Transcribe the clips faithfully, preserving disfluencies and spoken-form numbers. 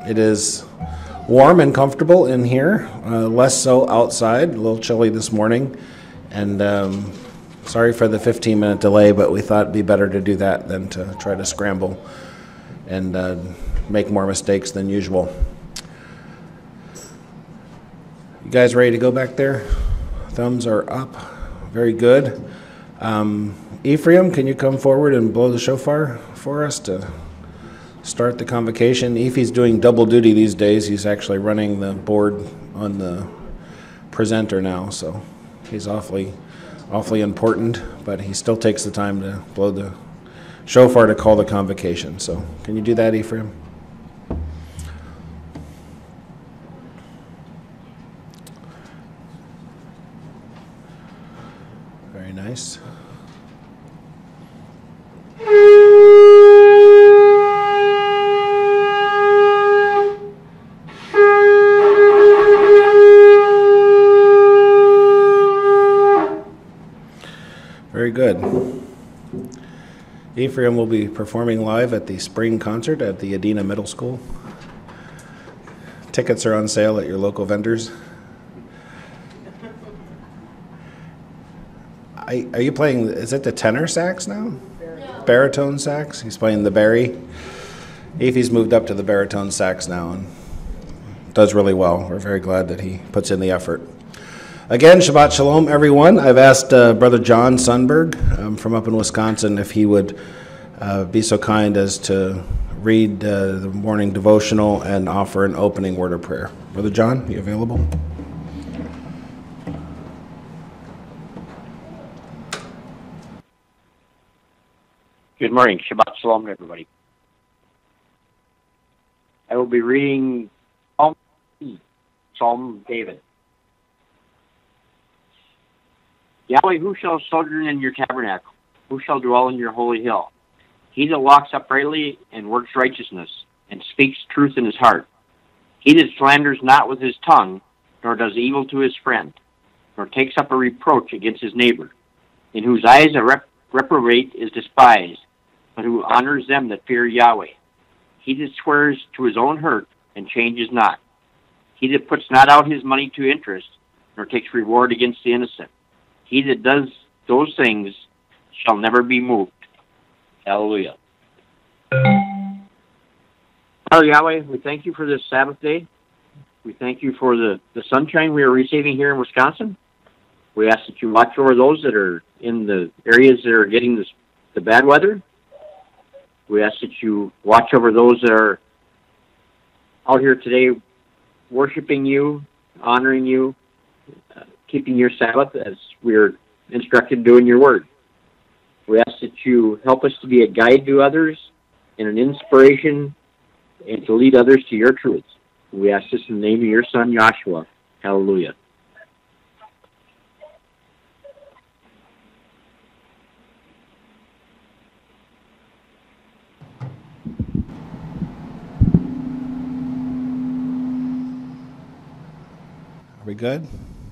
It is warm and comfortable in here, uh, less so outside, a little chilly this morning. And um, sorry for the fifteen minute delay, but we thought it'd be better to do that than to try to scramble and uh, make more mistakes than usual. You guys ready to go back there? Thumbs are up. Very good. Um, Ephraim, can you come forward and blow the shofar for us to start the convocation? Ephie's doing double duty these days. He's actually running the board on the presenter now, so he's awfully, awfully important, but he still takes the time to blow the shofar to call the convocation. So can you do that, Ephraim? Very nice. Very good. Ephraim will be performing live at the spring concert at the Adena Middle School. Tickets are on sale at your local vendors. I, are you playing, is it the tenor sax now? Baritone. Baritone sax? He's playing the bari. Ephie's moved up to the baritone sax now and does really well. We're very glad that he puts in the effort. Again, Shabbat Shalom, everyone. I've asked uh, Brother John Sundberg um, from up in Wisconsin if he would uh, be so kind as to read uh, the morning devotional and offer an opening word of prayer. Brother John, are you available? Good morning. Shabbat Shalom to everybody. I will be reading Psalm, Psalm David. Yahweh, who shall sojourn in your tabernacle? Who shall dwell in your holy hill? He that walks uprightly and works righteousness, and speaks truth in his heart. He that slanders not with his tongue, nor does evil to his friend, nor takes up a reproach against his neighbor, in whose eyes a rep- reprobate is despised, but who honors them that fear Yahweh. He that swears to his own hurt, and changes not. He that puts not out his money to interest, nor takes reward against the innocent. He that does those things shall never be moved. Hallelujah. Father Yahweh, we thank you for this Sabbath day. We thank you for the, the sunshine we are receiving here in Wisconsin. We ask that you watch over those that are in the areas that are getting this, the bad weather. We ask that you watch over those that are out here today worshiping you, honoring you, uh, keeping your Sabbath as we are instructed to do in your word. We ask that you help us to be a guide to others and an inspiration and to lead others to your truths. We ask this in the name of your son, Yahshua. Hallelujah. Are we good?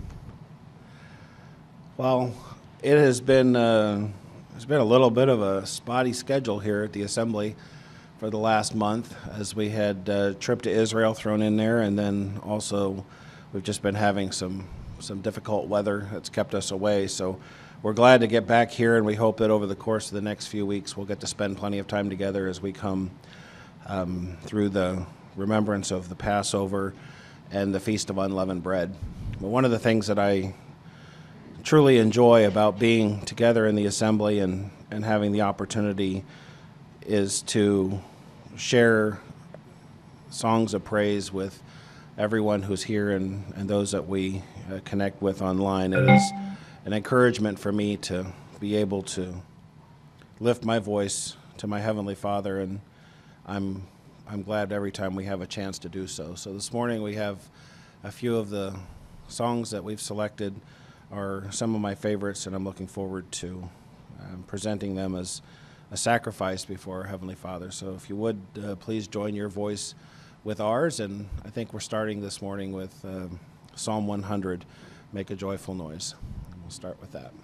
Well, it has been uh, it's been a little bit of a spotty schedule here at the assembly for the last month, as we had a trip to Israel thrown in there, and then also we've just been having some some difficult weather that's kept us away. So we're glad to get back here, and we hope that over the course of the next few weeks we'll get to spend plenty of time together as we come um, through the remembrance of the Passover and the Feast of Unleavened Bread. But one of the things that I truly enjoy about being together in the assembly and, and having the opportunity is to share songs of praise with everyone who's here and, and those that we uh, connect with online. It is an encouragement for me to be able to lift my voice to my Heavenly Father, and I'm I'm glad every time we have a chance to do so. So this morning we have a few of the songs that we've selected are some of my favorites, and I'm looking forward to um, presenting them as a sacrifice before our Heavenly Father. So if you would, uh, please join your voice with ours, and I think we're starting this morning with uh, Psalm one hundred, Make a Joyful Noise. And we'll start with that.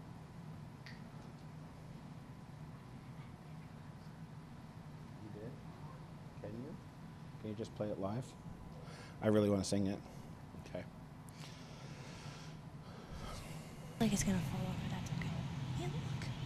You did? you just play it live? I really want to sing it. Okay. Like it's gonna fall over. That's okay. Yeah, look.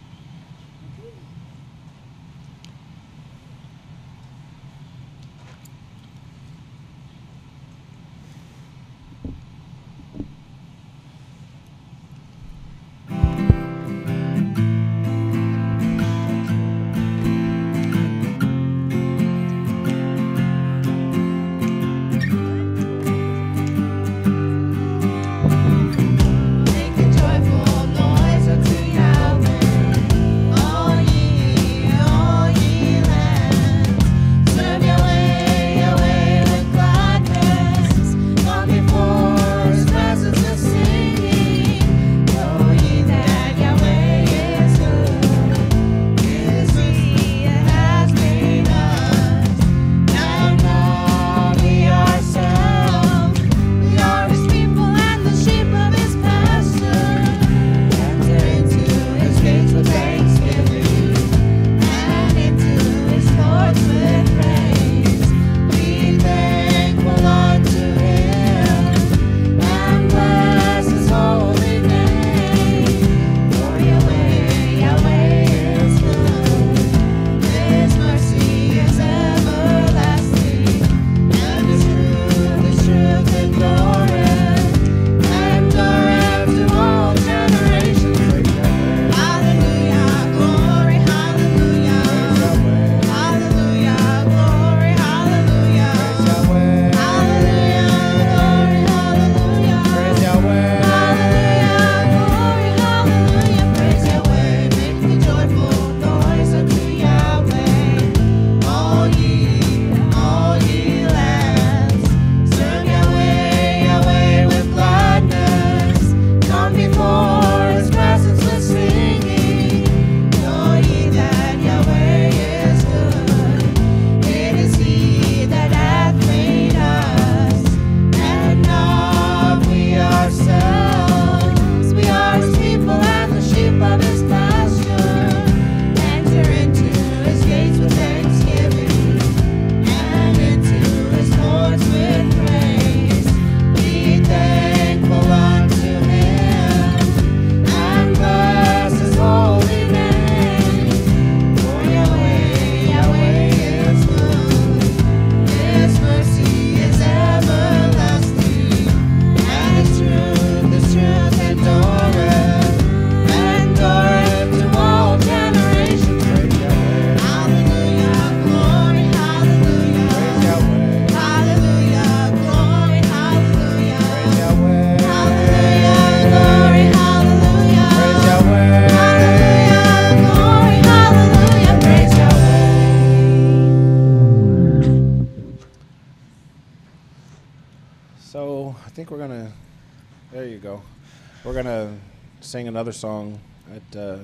think we're gonna. There you go. We're gonna sing another song that uh,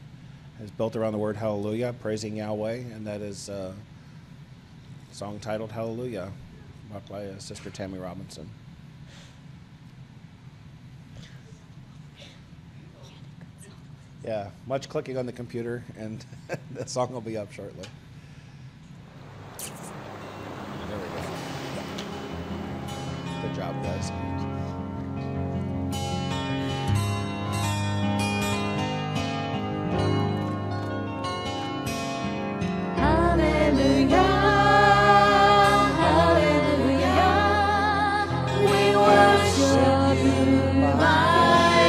is built around the word Hallelujah, praising Yahweh, and that is uh, a song titled Hallelujah, by uh, Sister Tammy Robinson. Yeah, much clicking on the computer, and the song will be up shortly. There we go. Good job, guys. Hallelujah, hallelujah, we worship you, my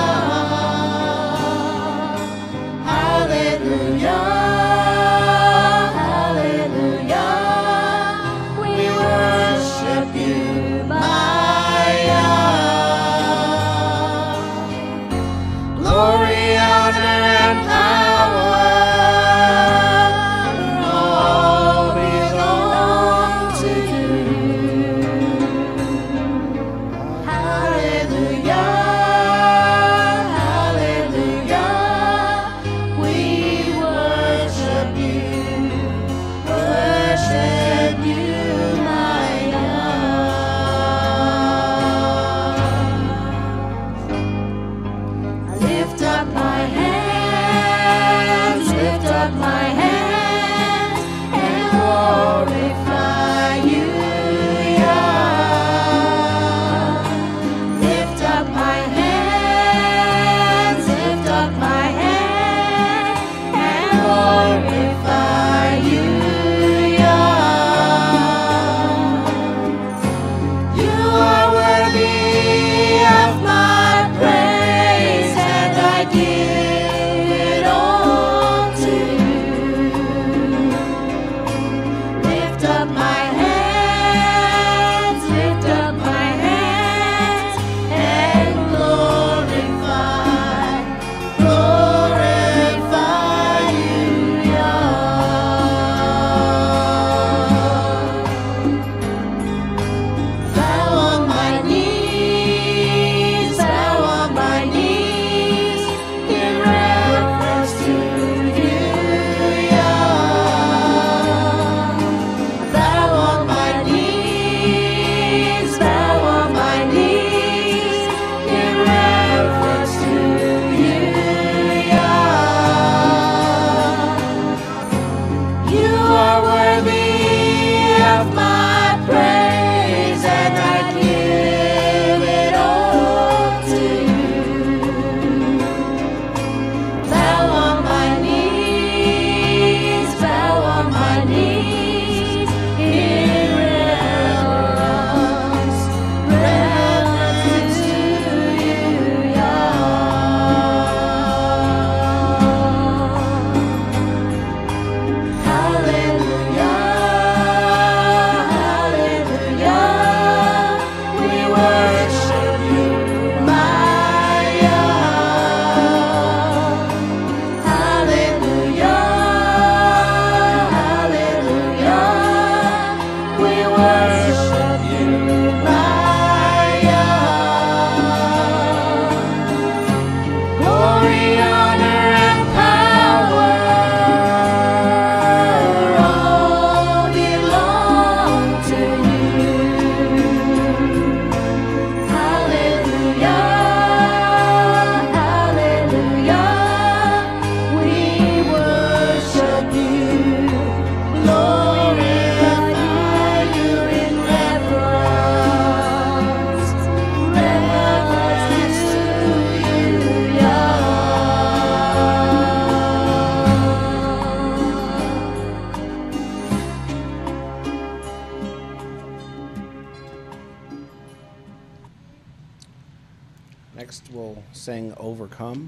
God. Hallelujah, hallelujah, we worship you, my God. sing Overcome.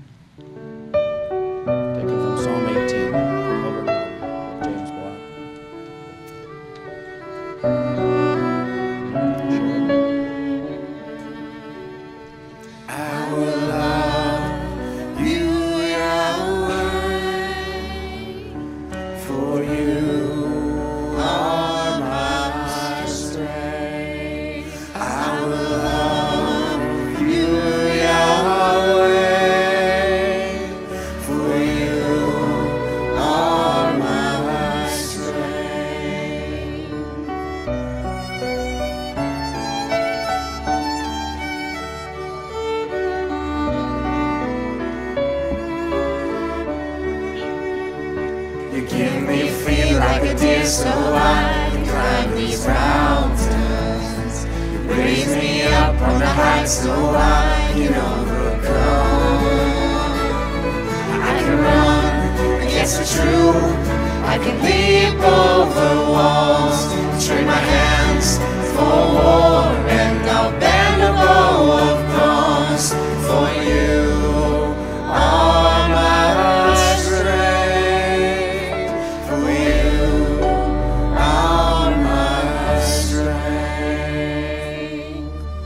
Taken from Psalm eighteen, Overcome, James Black. I will love you, Yahweh, for you are my strength. I will love you, Yahweh, for you are my strength. You give me feet like a deer so I can climb these mountains. You raise me up on the heights so I can overcome. I can run against the truth. I can leap over walls. Train my hands for war and I'll bend a bow of bronze. For you are my strength. For you are my strength.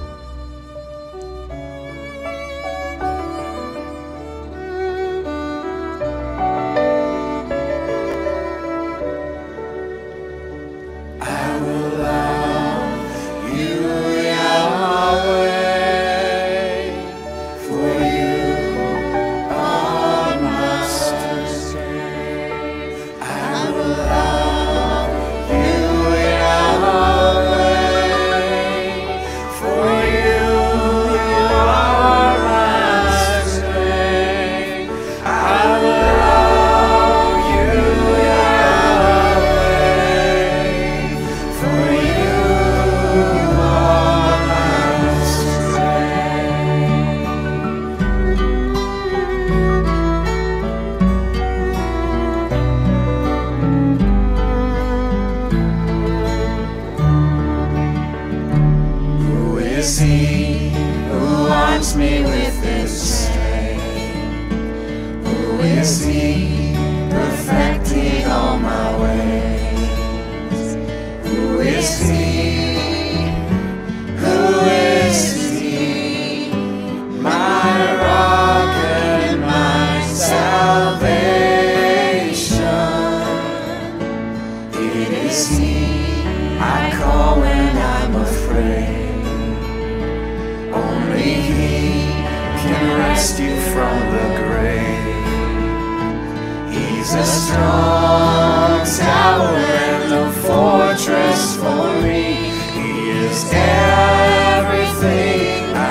I will love you, Yahweh, for you are my strength. I will love you, Yahweh, for you are my strength. I will love you, Yahweh, for you are my strength. Who is he who arms me with his strength? Who is he perfecting all my ways? Who is he? Who is he? My rock and my salvation. It is he I call when I'm afraid. Only he can rescue from the grave. He's a strong tower and a fortress for me. He is everything I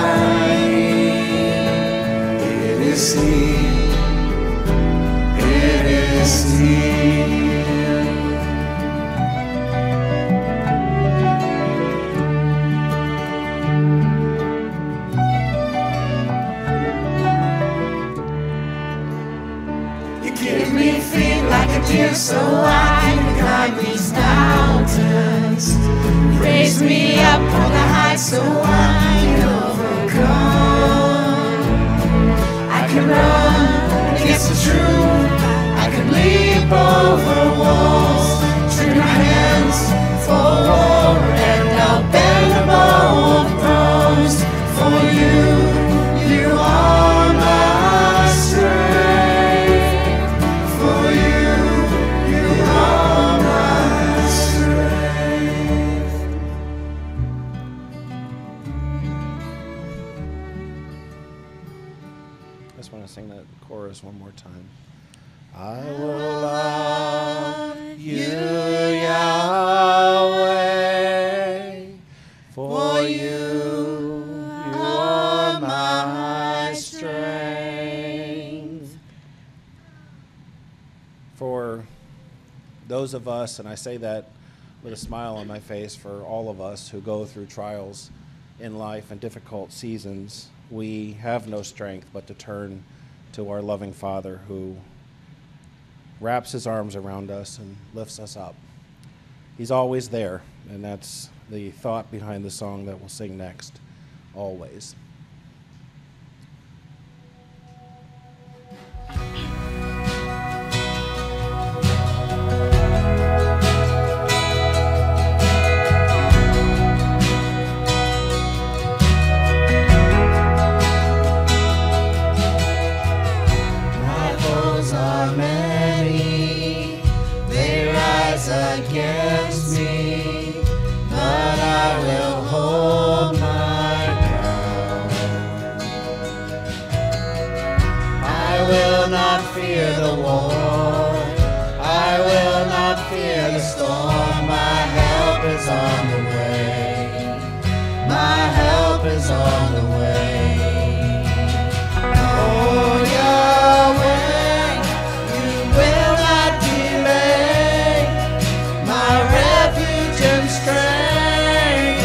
need. It is he. It is he. You give me feet like a deer so I can climb these mountains. You raise me up on the heights so I can overcome. I can run against the truth. I can leap over walls. Train my hands for war and I'll bend a bow of bronze. For you, you are my strength. For you, you are my strength. I just want to sing that chorus one more time. I will love you, Yahweh, for you, you are my strength. For those of us, and I say that with a smile on my face, for all of us who go through trials in life and difficult seasons, we have no strength but to turn to our loving Father who wraps his arms around us and lifts us up. He's always there, and that's the thought behind the song that we'll sing next, always. against me, but I will hold my ground. I will not fear the war, I will not fear the storm. My help is on the way, my help is on the way. Oh Yahweh, you will not delay, my refuge and strength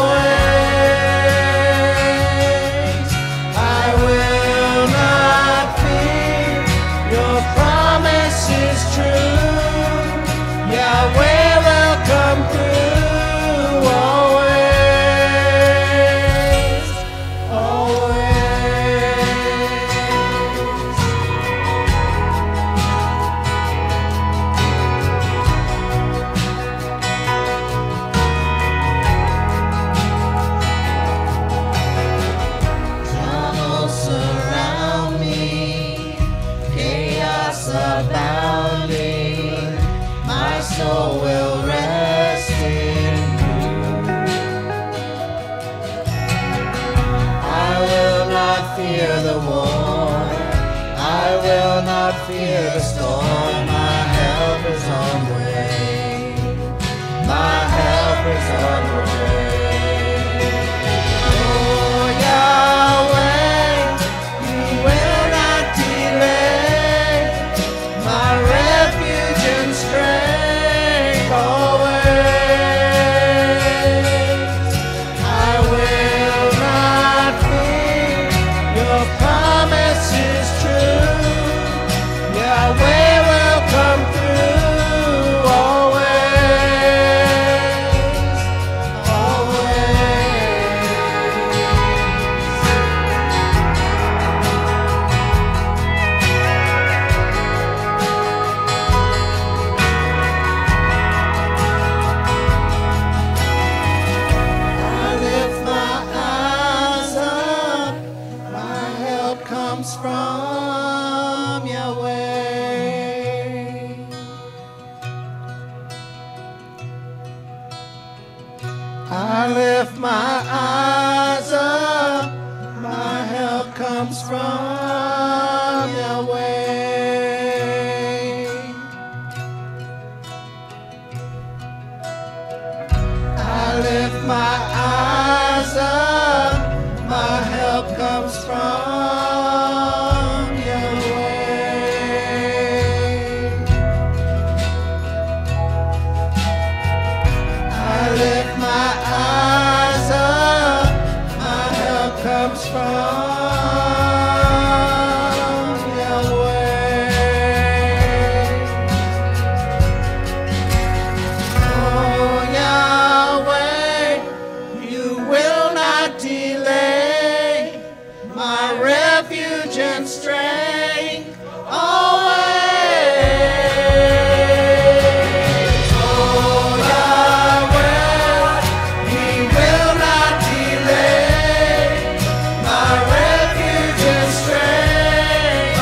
always. I will not fear, your promise is true. Yahweh will come through always, always. Trouble surround me, chaos abounding, my soul will rest in you. I will not fear the war, I will not fear the storm. My help is on the way, my help is on the way. Oh Yahweh, you will not delay, my refuge and strength always. I will not fear, your promise is true. Yahweh will come through always, always. I lift my eyes up, my help comes from Yahweh. I lift my eyes up, my help comes from Yahweh. I lift my eyes up, my help comes from Yahweh. I lift my eyes up, my help comes from Yahweh. Oh Yahweh, you will not delay, my refuge and strength always. Oh Yahweh, he will not delay, my refuge and strength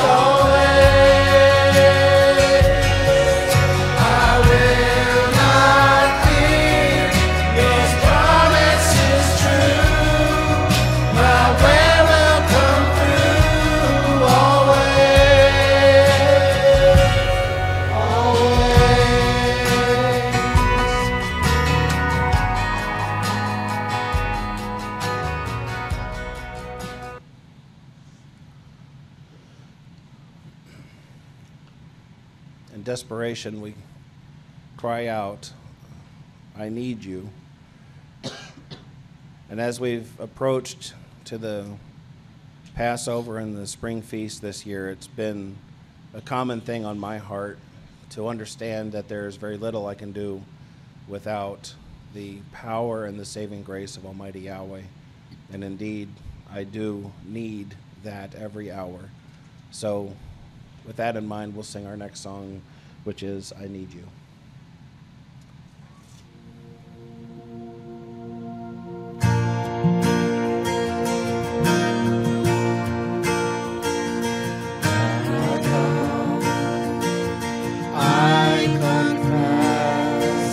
always. I will not fear, your promise is true. My way will come through always, always. In desperation, we cry out, I need you. And as we've approached to the Passover and the spring feast this year, it's been a common thing on my heart to understand that there's very little I can do without the power and the saving grace of Almighty Yahweh. And indeed, I do need that every hour. So with that in mind, we'll sing our next song, which is I Need You. I confess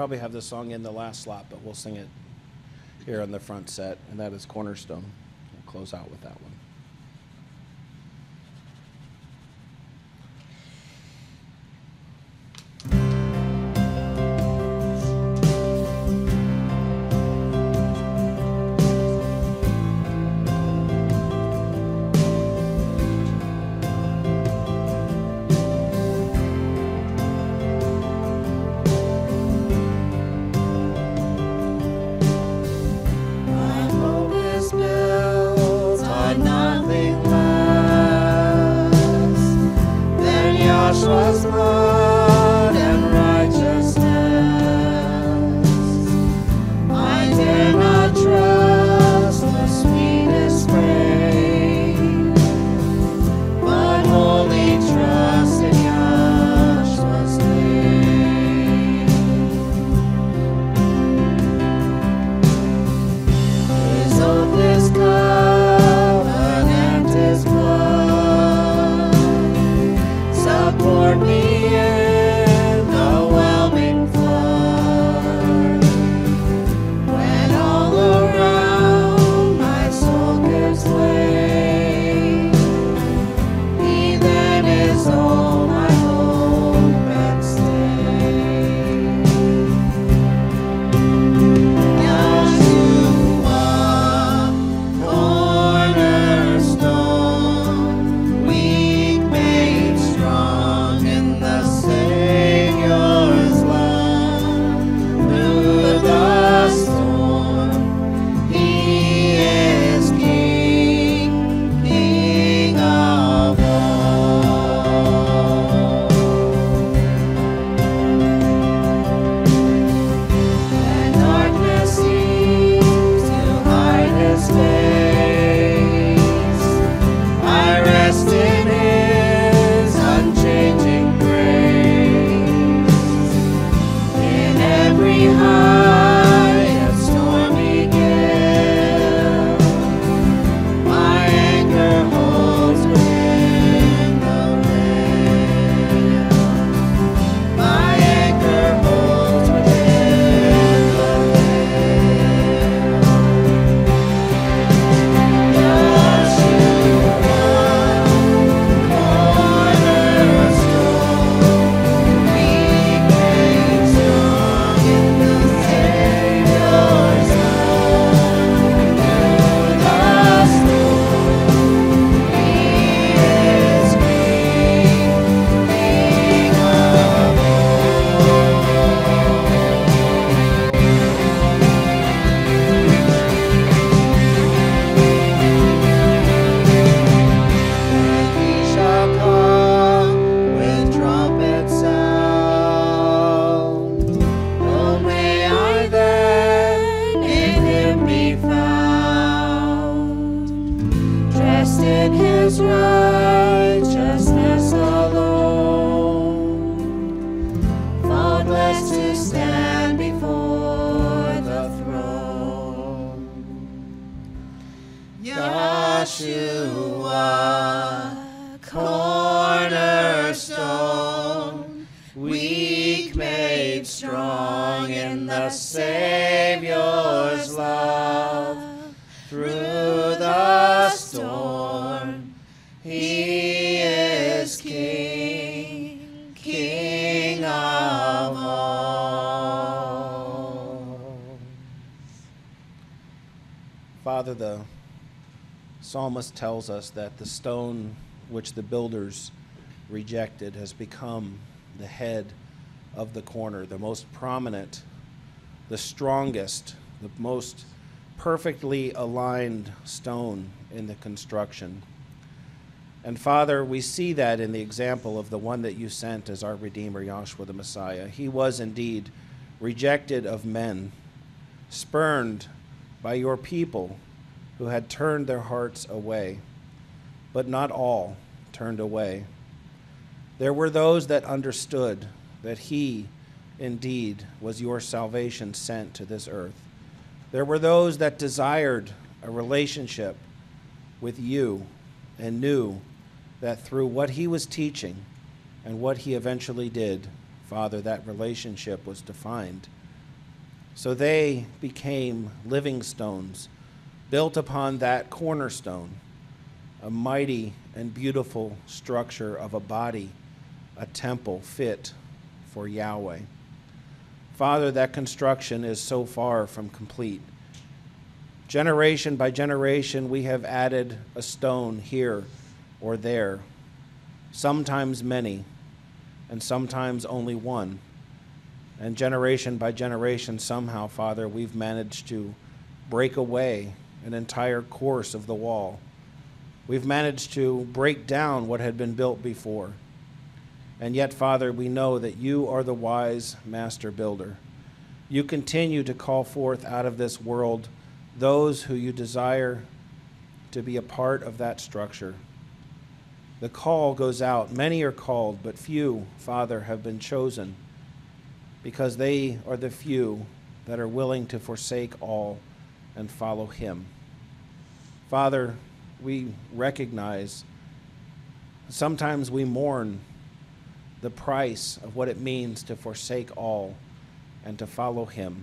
probably have this song in the last slot, but we'll sing it here on the front set, and that is Cornerstone. We'll close out with that one. Yahshua's blood and righteousness. I dare not trust the sweetest frame, but wholly trust in Yahshua's name. His oath is covenant, His blood. Support me in the whelming flood. When all around my soul gives way, He then is all my hope and stay. Yahshua, cornerstone, weak made strong in the Savior's love. Through the storm, He is King, King of all. When darkness seems to hide His face, I rest in His unchanging grace. In every high and stormy gale, my anchor holds within the veil. My anchor holds within the veil. Yahshua, cornerstone, weak made strong in the Savior's love. Through the storm, He is King, King of He shall come with trumpet sound. Oh, may I then in Him be found, dressed in His righteousness alone, faultless to stand before the throne. Yahshua, cornerstone, weak made strong in the Savior's love. Through the storm, He is King, King of all. Father, the psalmist tells us that the stone which the builders rejected has become the head of the corner, the most prominent, the strongest, the most perfectly aligned stone in the construction. And Father, we see that in the example of the one that you sent as our Redeemer, Yahshua the Messiah. He was indeed rejected of men, spurned by your people who had turned their hearts away, but not all turned away. There were those that understood that He indeed was your salvation sent to this earth. There were those that desired a relationship with you and knew that through what He was teaching and what He eventually did, Father, that relationship was defined So they became living stones, built upon that cornerstone, a mighty and beautiful structure of a body, a temple fit for Yahweh. Father, that construction is so far from complete. Generation by generation, we have added a stone here or there, sometimes many, and sometimes only one. And generation by generation, somehow, Father, we've managed to break away an entire course of the wall. We've managed to break down what had been built before. And yet, Father, we know that you are the wise master builder. You continue to call forth out of this world those who you desire to be a part of that structure. The call goes out. Many are called, but few, Father, have been chosen, because they are the few that are willing to forsake all and follow him. Father, we recognize sometimes we mourn the price of what it means to forsake all and to follow him.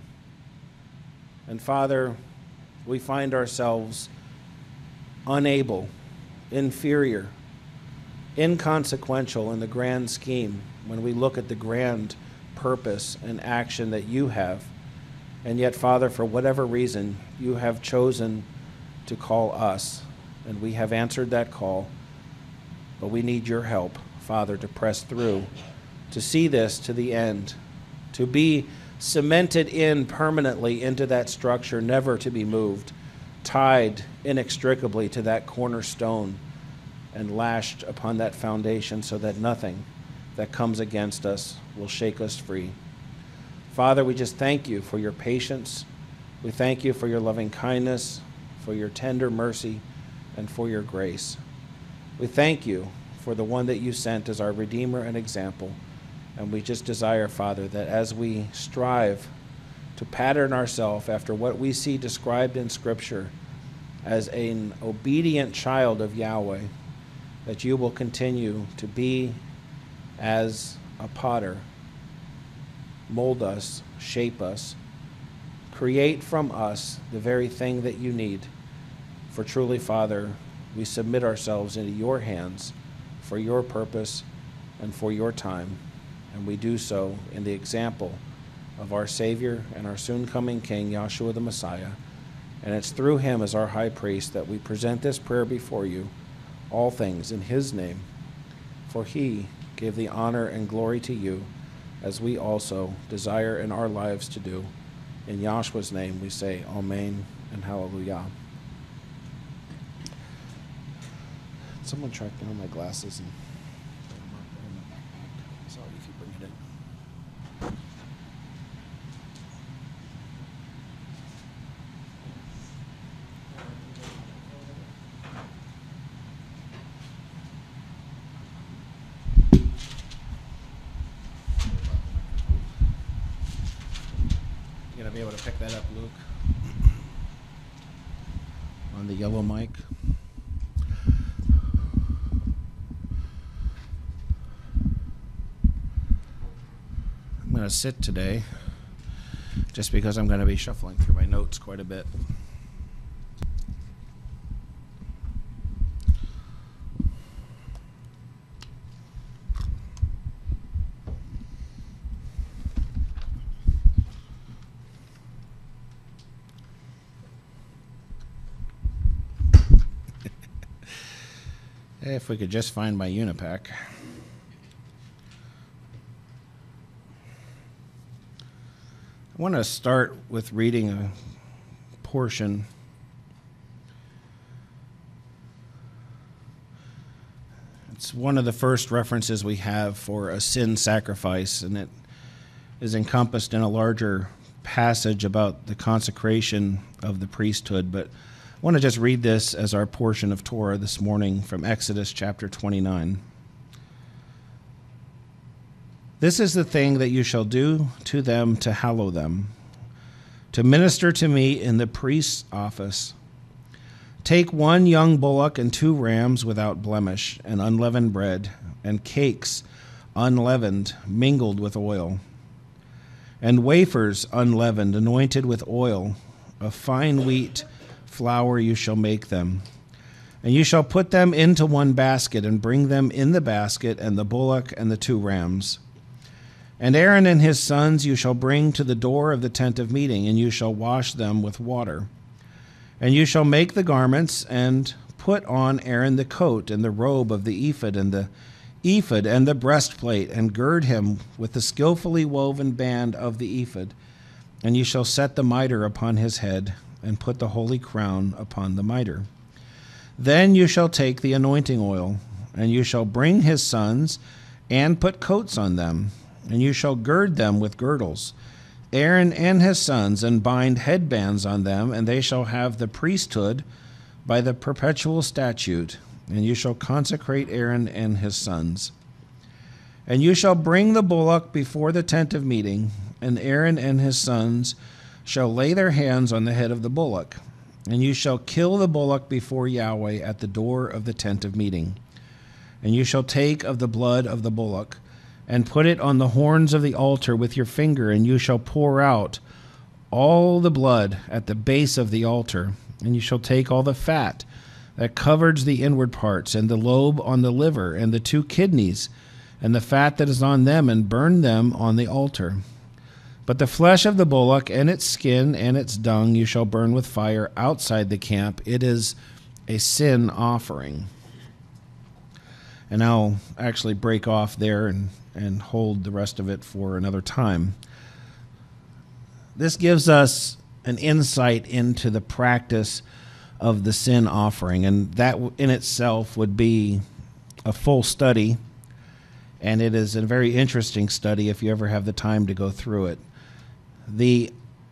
And Father, we find ourselves unable, inferior, inconsequential in the grand scheme when we look at the grand purpose and action that you have. And yet, Father, for whatever reason, you have chosen to call us, and we have answered that call. But we need your help, Father, to press through, to see this to the end, to be cemented in permanently into that structure, never to be moved, tied inextricably to that cornerstone and lashed upon that foundation so that nothing that comes against us will shake us free. Father, we just thank you for your patience. We thank you for your loving kindness, for your tender mercy, and for your grace. We thank you for the one that you sent as our Redeemer and example. And we just desire, Father, that as we strive to pattern ourselves after what we see described in Scripture as an obedient child of Yahweh, that you will continue to be as a potter, mold us, shape us, create from us the very thing that you need. For truly, Father, we submit ourselves into your hands for your purpose and for your time. And we do so in the example of our Savior and our soon-coming King, Yahshua the Messiah. And it's through him as our high priest that we present this prayer before you, all things in his name. For he gave the honor and glory to you, as we also desire in our lives to do. In Yahshua's name we say Amen and Hallelujah. Someone track down my glasses and put them up there in my backpack. Sorry if you bring it in. You gonna be able to pick that up, Luke? On the yellow mic. I'm going to sit today just because I'm going to be shuffling through my notes quite a bit. If we could just find my Unipack. I want to start with reading a portion It's one of the first references we have for a sin sacrifice, and it is encompassed in a larger passage about the consecration of the priesthood. But I want to just read this as our portion of Torah this morning from Exodus chapter twenty-nine. This is the thing that you shall do to them to hallow them, to minister to me in the priest's office. Take one young bullock and two rams without blemish, and unleavened bread, and cakes unleavened, mingled with oil. and wafers unleavened, anointed with oil. Of fine wheat flour you shall make them. And you shall put them into one basket, and bring them in the basket, and the bullock and the two rams. And Aaron and his sons you shall bring to the door of the tent of meeting, and you shall wash them with water. And you shall make the garments, and put on Aaron the coat, and the robe of the ephod, and the ephod, and the breastplate, and gird him with the skillfully woven band of the ephod. And you shall set the mitre upon his head, and put the holy crown upon the mitre. Then you shall take the anointing oil, and you shall bring his sons, and put coats on them, and you shall gird them with girdles, Aaron and his sons, and bind headbands on them, and they shall have the priesthood by the perpetual statute, and you shall consecrate Aaron and his sons. And you shall bring the bullock before the tent of meeting, and Aaron and his sons shall lay their hands on the head of the bullock. And you shall kill the bullock before Yahweh at the door of the tent of meeting. And you shall take of the blood of the bullock, and put it on the horns of the altar with your finger, and you shall pour out all the blood at the base of the altar. And you shall take all the fat that covers the inward parts, and the lobe on the liver, and the two kidneys, and the fat that is on them, and burn them on the altar. But the flesh of the bullock, and its skin, and its dung, you shall burn with fire outside the camp. It is a sin offering. And I'll actually break off there and, and hold the rest of it for another time. This gives us an insight into the practice of the sin offering, and that in itself would be a full study, and it is a very interesting study if you ever have the time to go through it. The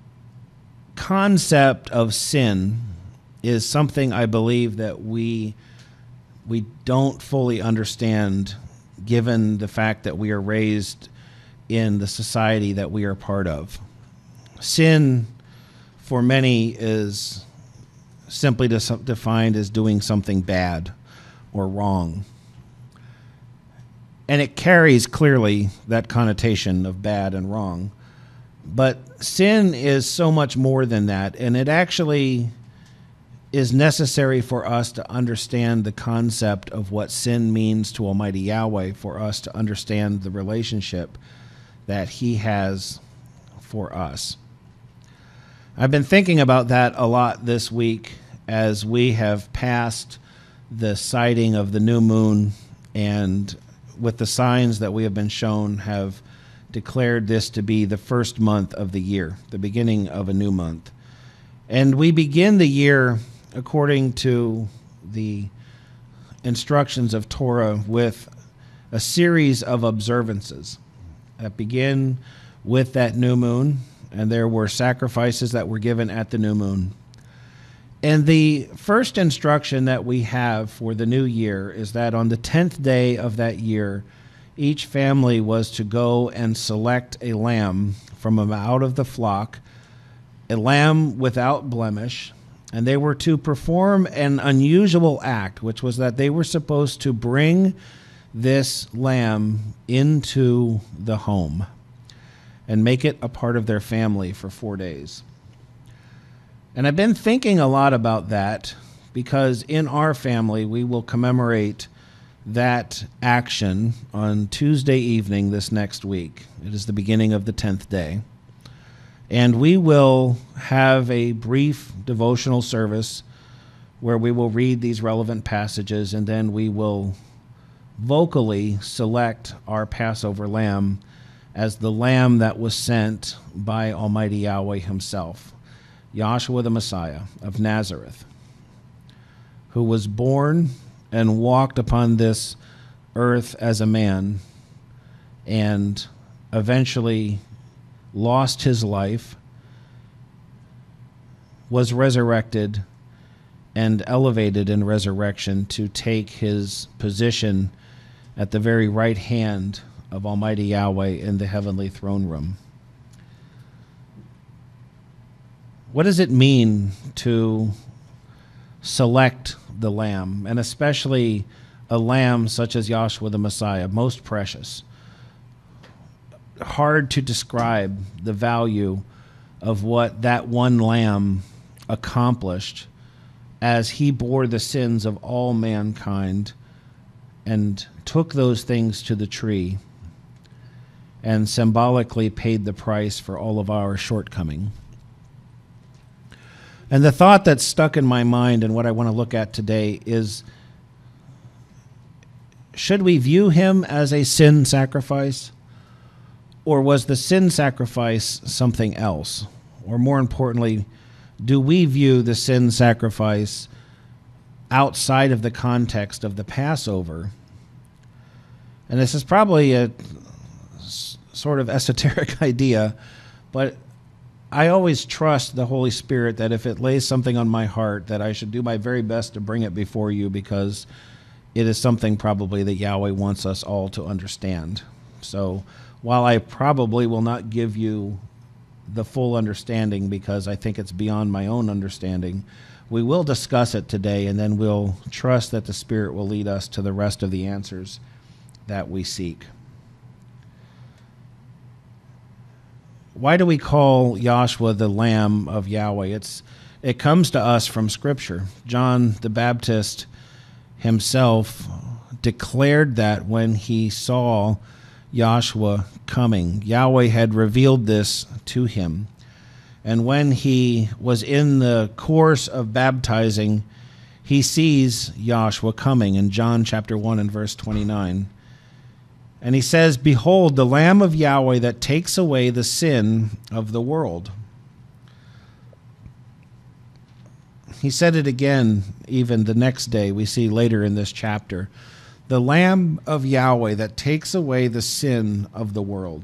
concept of sin is something I believe that we we don't fully understand, given the fact that we are raised in the society that we are part of. Sin, for many, is simply defined as doing something bad or wrong. And it carries clearly that connotation of bad and wrong. But sin is so much more than that, and it actually is necessary for us to understand the concept of what sin means to Almighty Yahweh, for us to understand the relationship that He has for us. I've been thinking about that a lot this week as we have passed the sighting of the new moon, and with the signs that we have been shown, have declared this to be the first month of the year, the beginning of a new month. And we begin the year according to the instructions of Torah with a series of observances that begin with that new moon, and there were sacrifices that were given at the new moon. And the first instruction that we have for the new year is that on the tenth day of that year, each family was to go and select a lamb from out of the flock, a lamb without blemish, and they were to perform an unusual act, which was that they were supposed to bring this lamb into the home and make it a part of their family for four days. And I've been thinking a lot about that, because in our family we will commemorate that action on Tuesday evening this next week. It is the beginning of the tenth day. And we will have a brief devotional service where we will read these relevant passages, and then we will vocally select our Passover lamb as the lamb that was sent by Almighty Yahweh Himself, Yahshua the Messiah of Nazareth, who was born and walked upon this earth as a man, and eventually lost his life, was resurrected, and elevated in resurrection to take his position at the very right hand of Almighty Yahweh in the heavenly throne room. What does it mean to select the lamb, and especially a lamb such as Yahshua the Messiah, most precious? hard to describe the value of what that one lamb accomplished as he bore the sins of all mankind and took those things to the tree and symbolically paid the price for all of our shortcoming. And the thought that's stuck in my mind and what I want to look at today is, should we view him as a sin sacrifice, or was the sin sacrifice something else? Or more importantly, do we view the sin sacrifice outside of the context of the Passover? And this is probably a s- sort of esoteric idea, but I always trust the Holy Spirit that if it lays something on my heart, that I should do my very best to bring it before you, because it is something probably that Yahweh wants us all to understand. So while I probably will not give you the full understanding because I think it's beyond my own understanding, we will discuss it today, and then we'll trust that the Spirit will lead us to the rest of the answers that we seek. Why do we call Yahshua the Lamb of Yahweh? It's it comes to us from Scripture. John the Baptist himself declared that when he saw Yahshua coming. Yahweh had revealed this to him. And when he was in the course of baptizing, he sees Yahshua coming in John chapter one and verse twenty-nine. And he says, "Behold, the Lamb of Yahweh that takes away the sin of the world." He said it again even the next day, we see later in this chapter. The Lamb of Yahweh that takes away the sin of the world.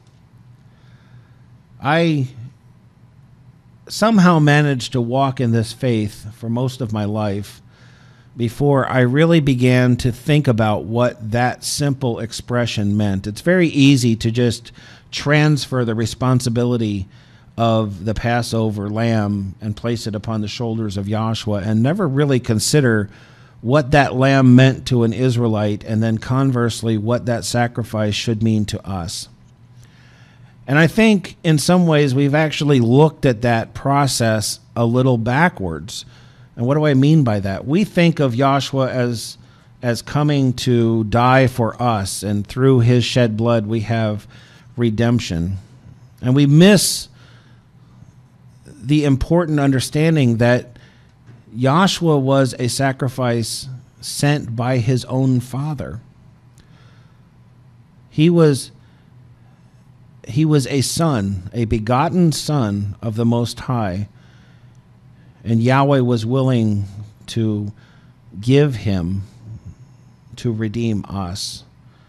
I somehow managed to walk in this faith for most of my life before I really began to think about what that simple expression meant. It's very easy to just transfer the responsibility of the Passover lamb and place it upon the shoulders of Yahshua and never really consider what that lamb meant to an Israelite, and then conversely what that sacrifice should mean to us. And I think in some ways we've actually looked at that process a little backwards. And what do I mean by that? We think of Yahshua as as coming to die for us, and through his shed blood we have redemption. And we miss the important understanding that Yahshua was a sacrifice sent by his own Father. He was he was a son, a begotten son of the Most High, and Yahweh was willing to give him to redeem us.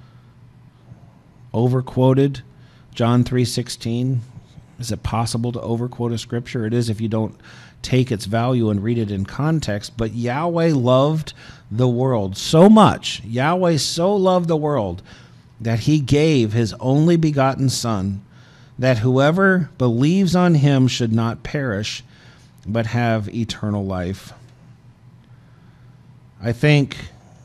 Overquoted, John three sixteen. Is it possible to overquote a scripture? It is if you don't take its value and read it in context. But Yahweh loved the world so much. Yahweh so loved the world that he gave his only begotten Son, that whoever believes on him should not perish, but have eternal life. I think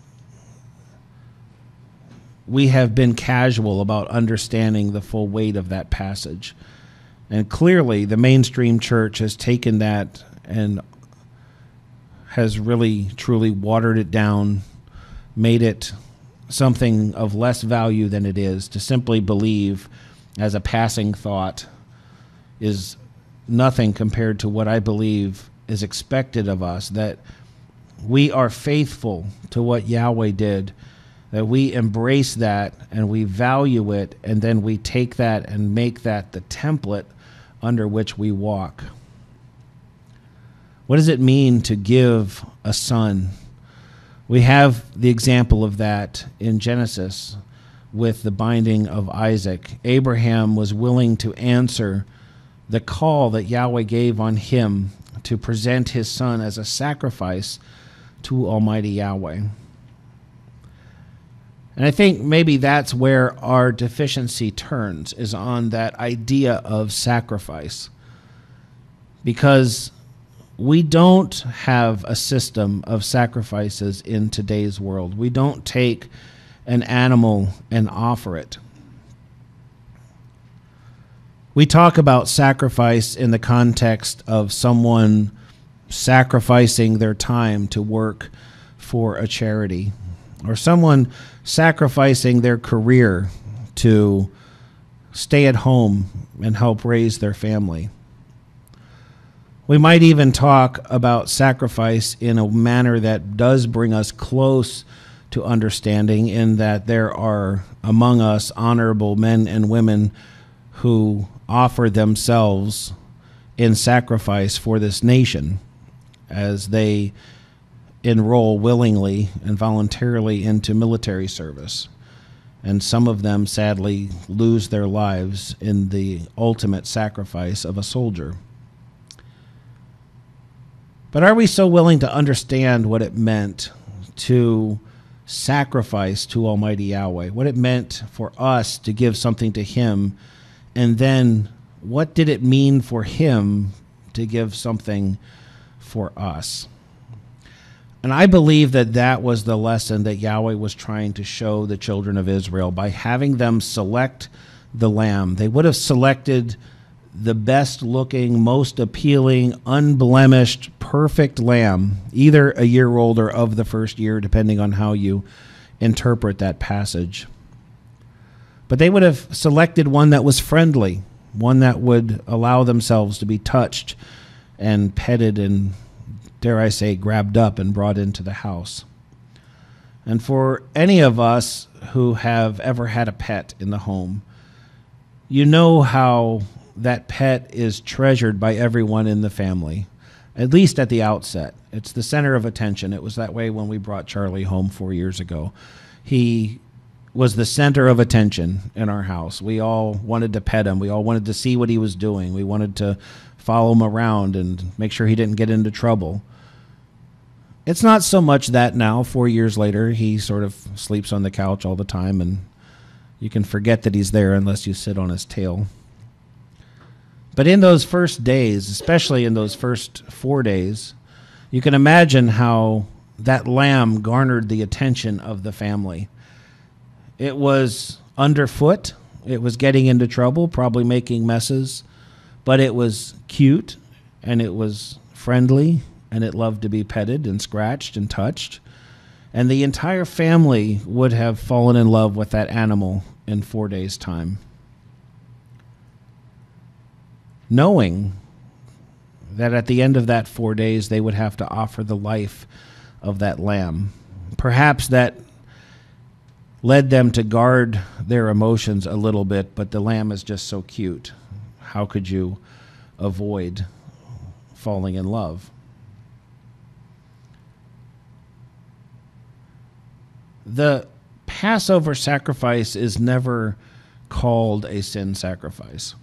we have been casual about understanding the full weight of that passage. And clearly, the mainstream church has taken that and has really, truly watered it down, made it something of less value than it is. To simply believe as a passing thought is nothing compared to what I believe is expected of us, that we are faithful to what Yahweh did, that we embrace that and we value it, and then we take that and make that the template under which we walk. What does it mean to give a son? We have the example of that in Genesis with the binding of Isaac. Abraham was willing to answer the call that Yahweh gave on him to present his son as a sacrifice to Almighty Yahweh. And I think maybe that's where our deficiency turns, is on that idea of sacrifice. Because we don't have a system of sacrifices in today's world. We don't take an animal and offer it. We talk about sacrifice in the context of someone sacrificing their time to work for a charity, or someone sacrificing their career to stay at home and help raise their family. We might even talk about sacrifice in a manner that does bring us close to understanding, in that there are among us honorable men and women who offer themselves in sacrifice for this nation as they enroll willingly and voluntarily into military service. And some of them sadly lose their lives in the ultimate sacrifice of a soldier. But are we so willing to understand what it meant to sacrifice to Almighty Yahweh, what it meant for us to give something to Him, and then what did it mean for Him to give something for us? And I believe that that was the lesson that Yahweh was trying to show the children of Israel by having them select the lamb. They would have selected the best looking, most appealing, unblemished, perfect lamb, either a year old or of the first year, depending on how you interpret that passage. But they would have selected one that was friendly, one that would allow themselves to be touched and petted and, dare I say, grabbed up and brought into the house. And for any of us who have ever had a pet in the home, you know how that pet is treasured by everyone in the family, at least at the outset. It's the center of attention. It was that way when we brought Charlie home four years ago. He was the center of attention in our house. We all wanted to pet him. We all wanted to see what he was doing. We wanted to follow him around and make sure he didn't get into trouble. It's not so much that now, four years later, he sort of sleeps on the couch all the time, and you can forget that he's there unless you sit on his tail. But in those first days, especially in those first four days, you can imagine how that lamb garnered the attention of the family. It was underfoot. It was getting into trouble, probably making messes, but it was cute, and it was friendly, and it loved to be petted and scratched and touched. And the entire family would have fallen in love with that animal in four days' time, knowing that at the end of that four days they would have to offer the life of that lamb. Perhaps that led them to guard their emotions a little bit, but the lamb is just so cute. How could you avoid falling in love? The Passover sacrifice is never called a sin sacrifice.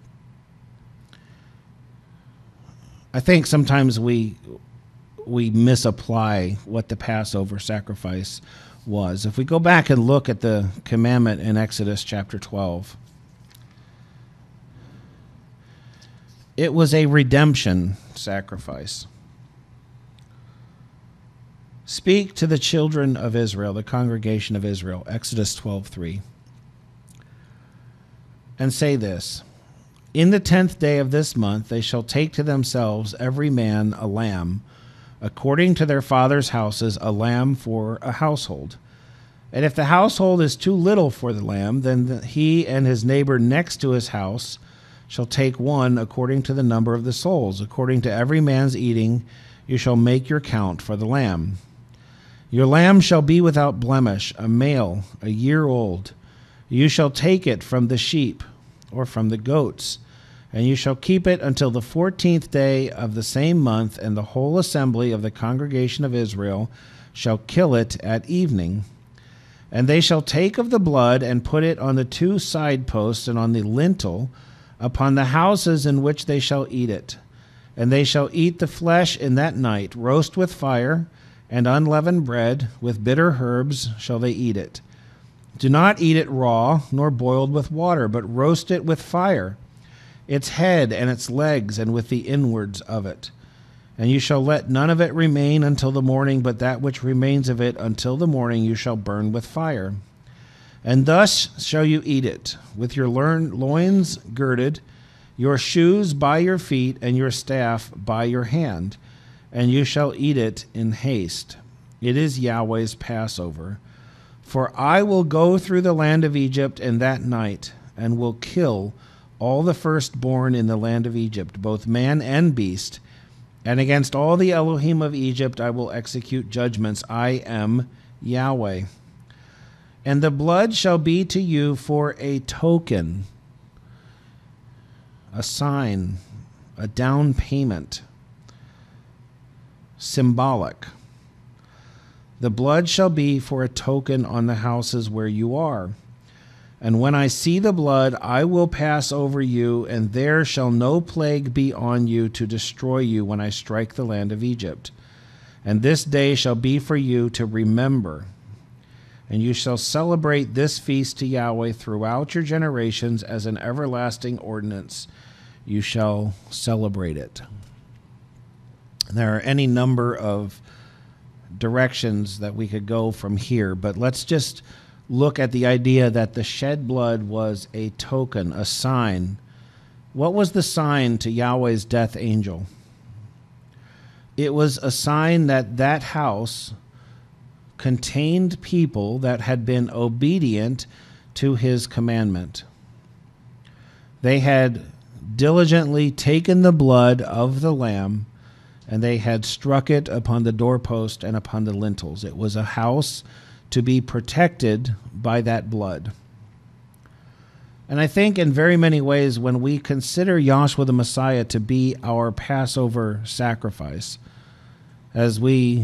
I think sometimes we we misapply what the Passover sacrifice was. If we go back and look at the commandment in Exodus chapter twelve, it was a redemption sacrifice. Speak to the children of Israel, the congregation of Israel, Exodus twelve three, and say this: in the tenth day of this month they shall take to themselves every man a lamb, according to their father's houses, a lamb for a household. And if the household is too little for the lamb, then he and his neighbor next to his house shall take one according to the number of the souls. According to every man's eating, you shall make your count for the lamb. Your lamb shall be without blemish, a male, a year old. You shall take it from the sheep or from the goats, and you shall keep it until the fourteenth day of the same month, and the whole assembly of the congregation of Israel shall kill it at evening. And they shall take of the blood and put it on the two side posts and on the lintel upon the houses in which they shall eat it. And they shall eat the flesh in that night, roast with fire, and unleavened bread, with bitter herbs shall they eat it. Do not eat it raw, nor boiled with water, but roast it with fire, its head and its legs, and with the inwards of it. And you shall let none of it remain until the morning, but that which remains of it until the morning you shall burn with fire. And thus shall you eat it, with your loins girded, your shoes by your feet, and your staff by your hand, and you shall eat it in haste. It is Yahweh's Passover. For I will go through the land of Egypt in that night, and will kill all the firstborn in the land of Egypt, both man and beast, and against all the Elohim of Egypt I will execute judgments. I am Yahweh. And the blood shall be to you for a token, a sign, a down payment, symbolic. The blood shall be for a token on the houses where you are. And when I see the blood, I will pass over you, and there shall no plague be on you to destroy you when I strike the land of Egypt. And this day shall be for you to remember. And you shall celebrate this feast to Yahweh throughout your generations as an everlasting ordinance. You shall celebrate it. There are any number of directions that we could go from here, but let's just look at the idea that the shed blood was a token, a sign. What was the sign to Yahweh's death angel? It was a sign that that house contained people that had been obedient to his commandment. They had diligently taken the blood of the lamb, and they had struck it upon the doorpost and upon the lintels. It was a house to be protected by that blood. And I think in very many ways, when we consider Yahshua the Messiah to be our Passover sacrifice, as we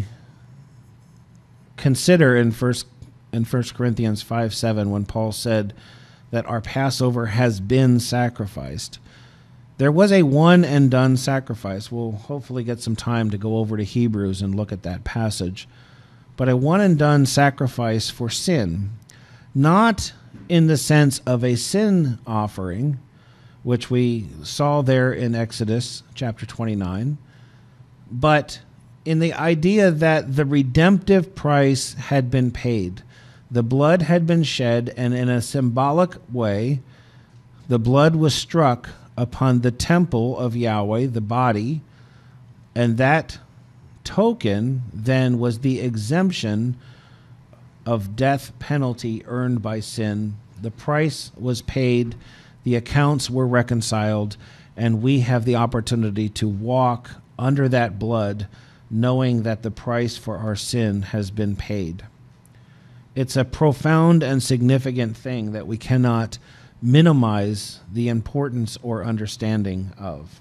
consider in first in First Corinthians five seven, when Paul said that our Passover has been sacrificed, there was a one and done sacrifice. We'll hopefully get some time to go over to Hebrews and look at that passage. But a one and done sacrifice for sin, not in the sense of a sin offering, which we saw there in Exodus chapter twenty-nine, but in the idea that the redemptive price had been paid. The blood had been shed, and in a symbolic way, the blood was struck upon the temple of Yahweh, the body, and that token then was the exemption of death penalty earned by sin. The price was paid, the accounts were reconciled, and we have the opportunity to walk under that blood, knowing that the price for our sin has been paid. It's a profound and significant thing that we cannot minimize the importance or understanding of.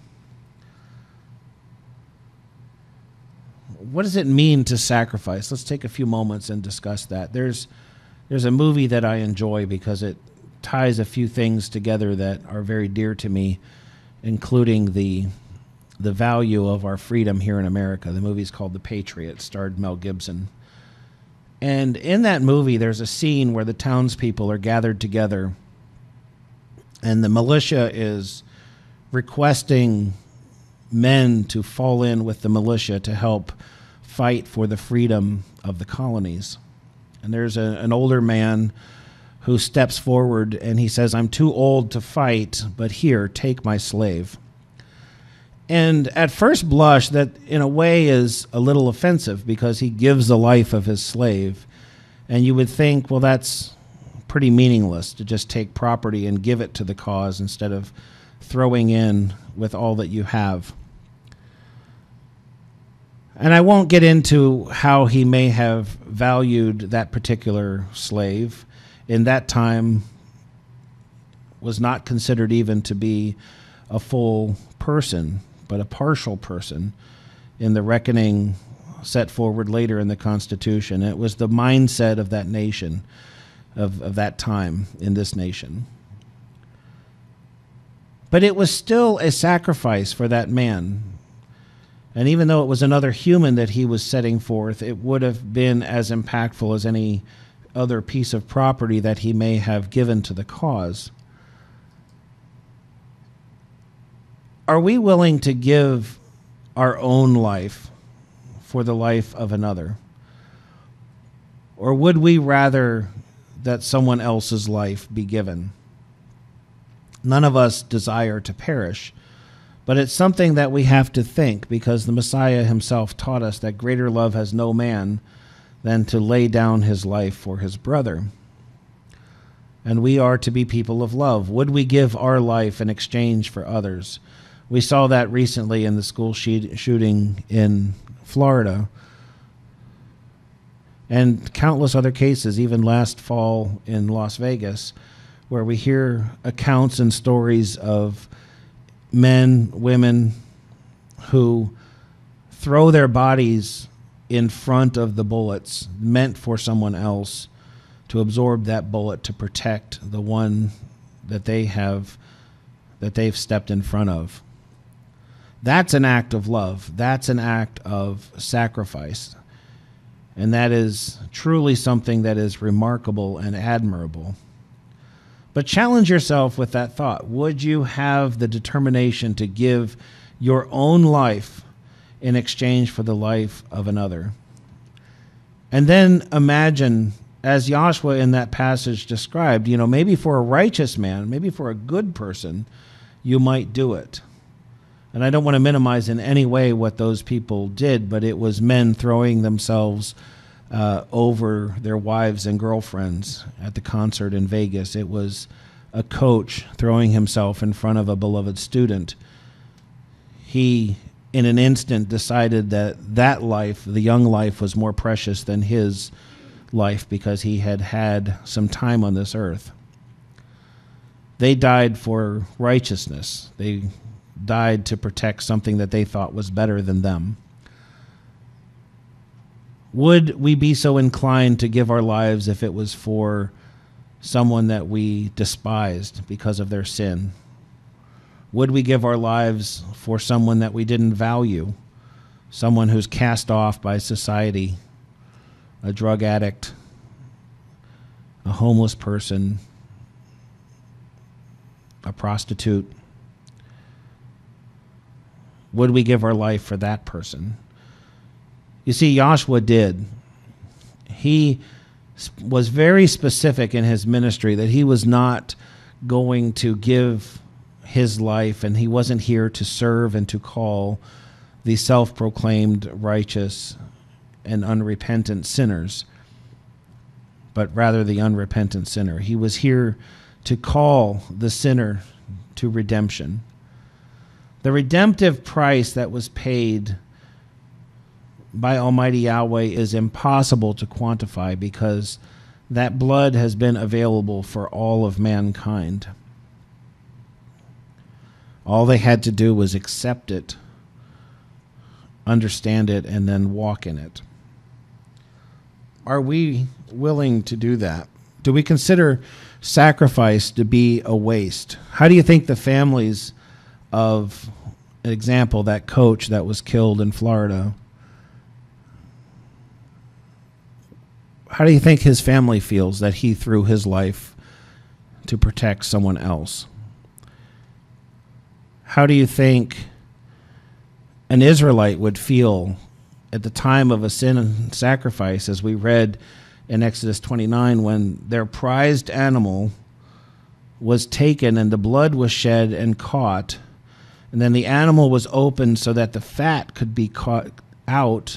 What does it mean to sacrifice? Let's take a few moments and discuss that. There's there's a movie that I enjoy because it ties a few things together that are very dear to me, including the the value of our freedom here in America. The movie's called The Patriot, starred Mel Gibson. And in that movie, there's a scene where the townspeople are gathered together, and the militia is requesting men to fall in with the militia to help fight for the freedom of the colonies. And there's a, an older man who steps forward and he says, "I'm too old to fight, but here, take my slave." And at first blush, that in a way is a little offensive because he gives the life of his slave. And you would think, well, that's pretty meaningless to just take property and give it to the cause instead of throwing in with all that you have. And I won't get into how he may have valued that particular slave. In that time, was not considered even to be a full person, but a partial person in the reckoning set forward later in the Constitution. It was the mindset of that nation, of, of that time in this nation. But it was still a sacrifice for that man. And even though it was another human that he was setting forth, it would have been as impactful as any other piece of property that he may have given to the cause. Are we willing to give our own life for the life of another? Or would we rather that someone else's life be given? None of us desire to perish, but it's something that we have to think, because the Messiah himself taught us that greater love has no man than to lay down his life for his brother. And we are to be people of love. Would we give our life in exchange for others? We saw that recently in the school shooting in Florida, and countless other cases, even last fall in Las Vegas, where we hear accounts and stories of men, women who throw their bodies in front of the bullets meant for someone else, to absorb that bullet to protect the one that they have, that they've stepped in front of. That's an act of love. That's an act of sacrifice. And that is truly something that is remarkable and admirable. But challenge yourself with that thought. Would you have the determination to give your own life in exchange for the life of another? And then imagine, as Yahshua in that passage described, you know, maybe for a righteous man, maybe for a good person, you might do it. And I don't want to minimize in any way what those people did, but it was men throwing themselves uh, over their wives and girlfriends at the concert in Vegas. It was a coach throwing himself in front of a beloved student. He, in an instant, decided that that life, the young life, was more precious than his life because he had had some time on this earth. They died for righteousness. They died to protect something that they thought was better than them. Would we be so inclined to give our lives if it was for someone that we despised because of their sin? Would we give our lives for someone that we didn't value, someone who's cast off by society, a drug addict, a homeless person, a prostitute? Would we give our life for that person? You see, Yahshua did. He was very specific in his ministry that he was not going to give his life, and he wasn't here to serve and to call the self-proclaimed righteous and unrepentant sinners, but rather the unrepentant sinner. He was here to call the sinner to redemption. The redemptive price that was paid by Almighty Yahweh is impossible to quantify, because that blood has been available for all of mankind. All they had to do was accept it, understand it, and then walk in it. Are we willing to do that? Do we consider sacrifice to be a waste? How do you think the families of, an example, that coach that was killed in Florida, how do you think his family feels that he threw his life to protect someone else? How do you think an Israelite would feel at the time of a sin and sacrifice, as we read in Exodus twenty-nine, when their prized animal was taken and the blood was shed and caught, and then the animal was opened so that the fat could be caught out,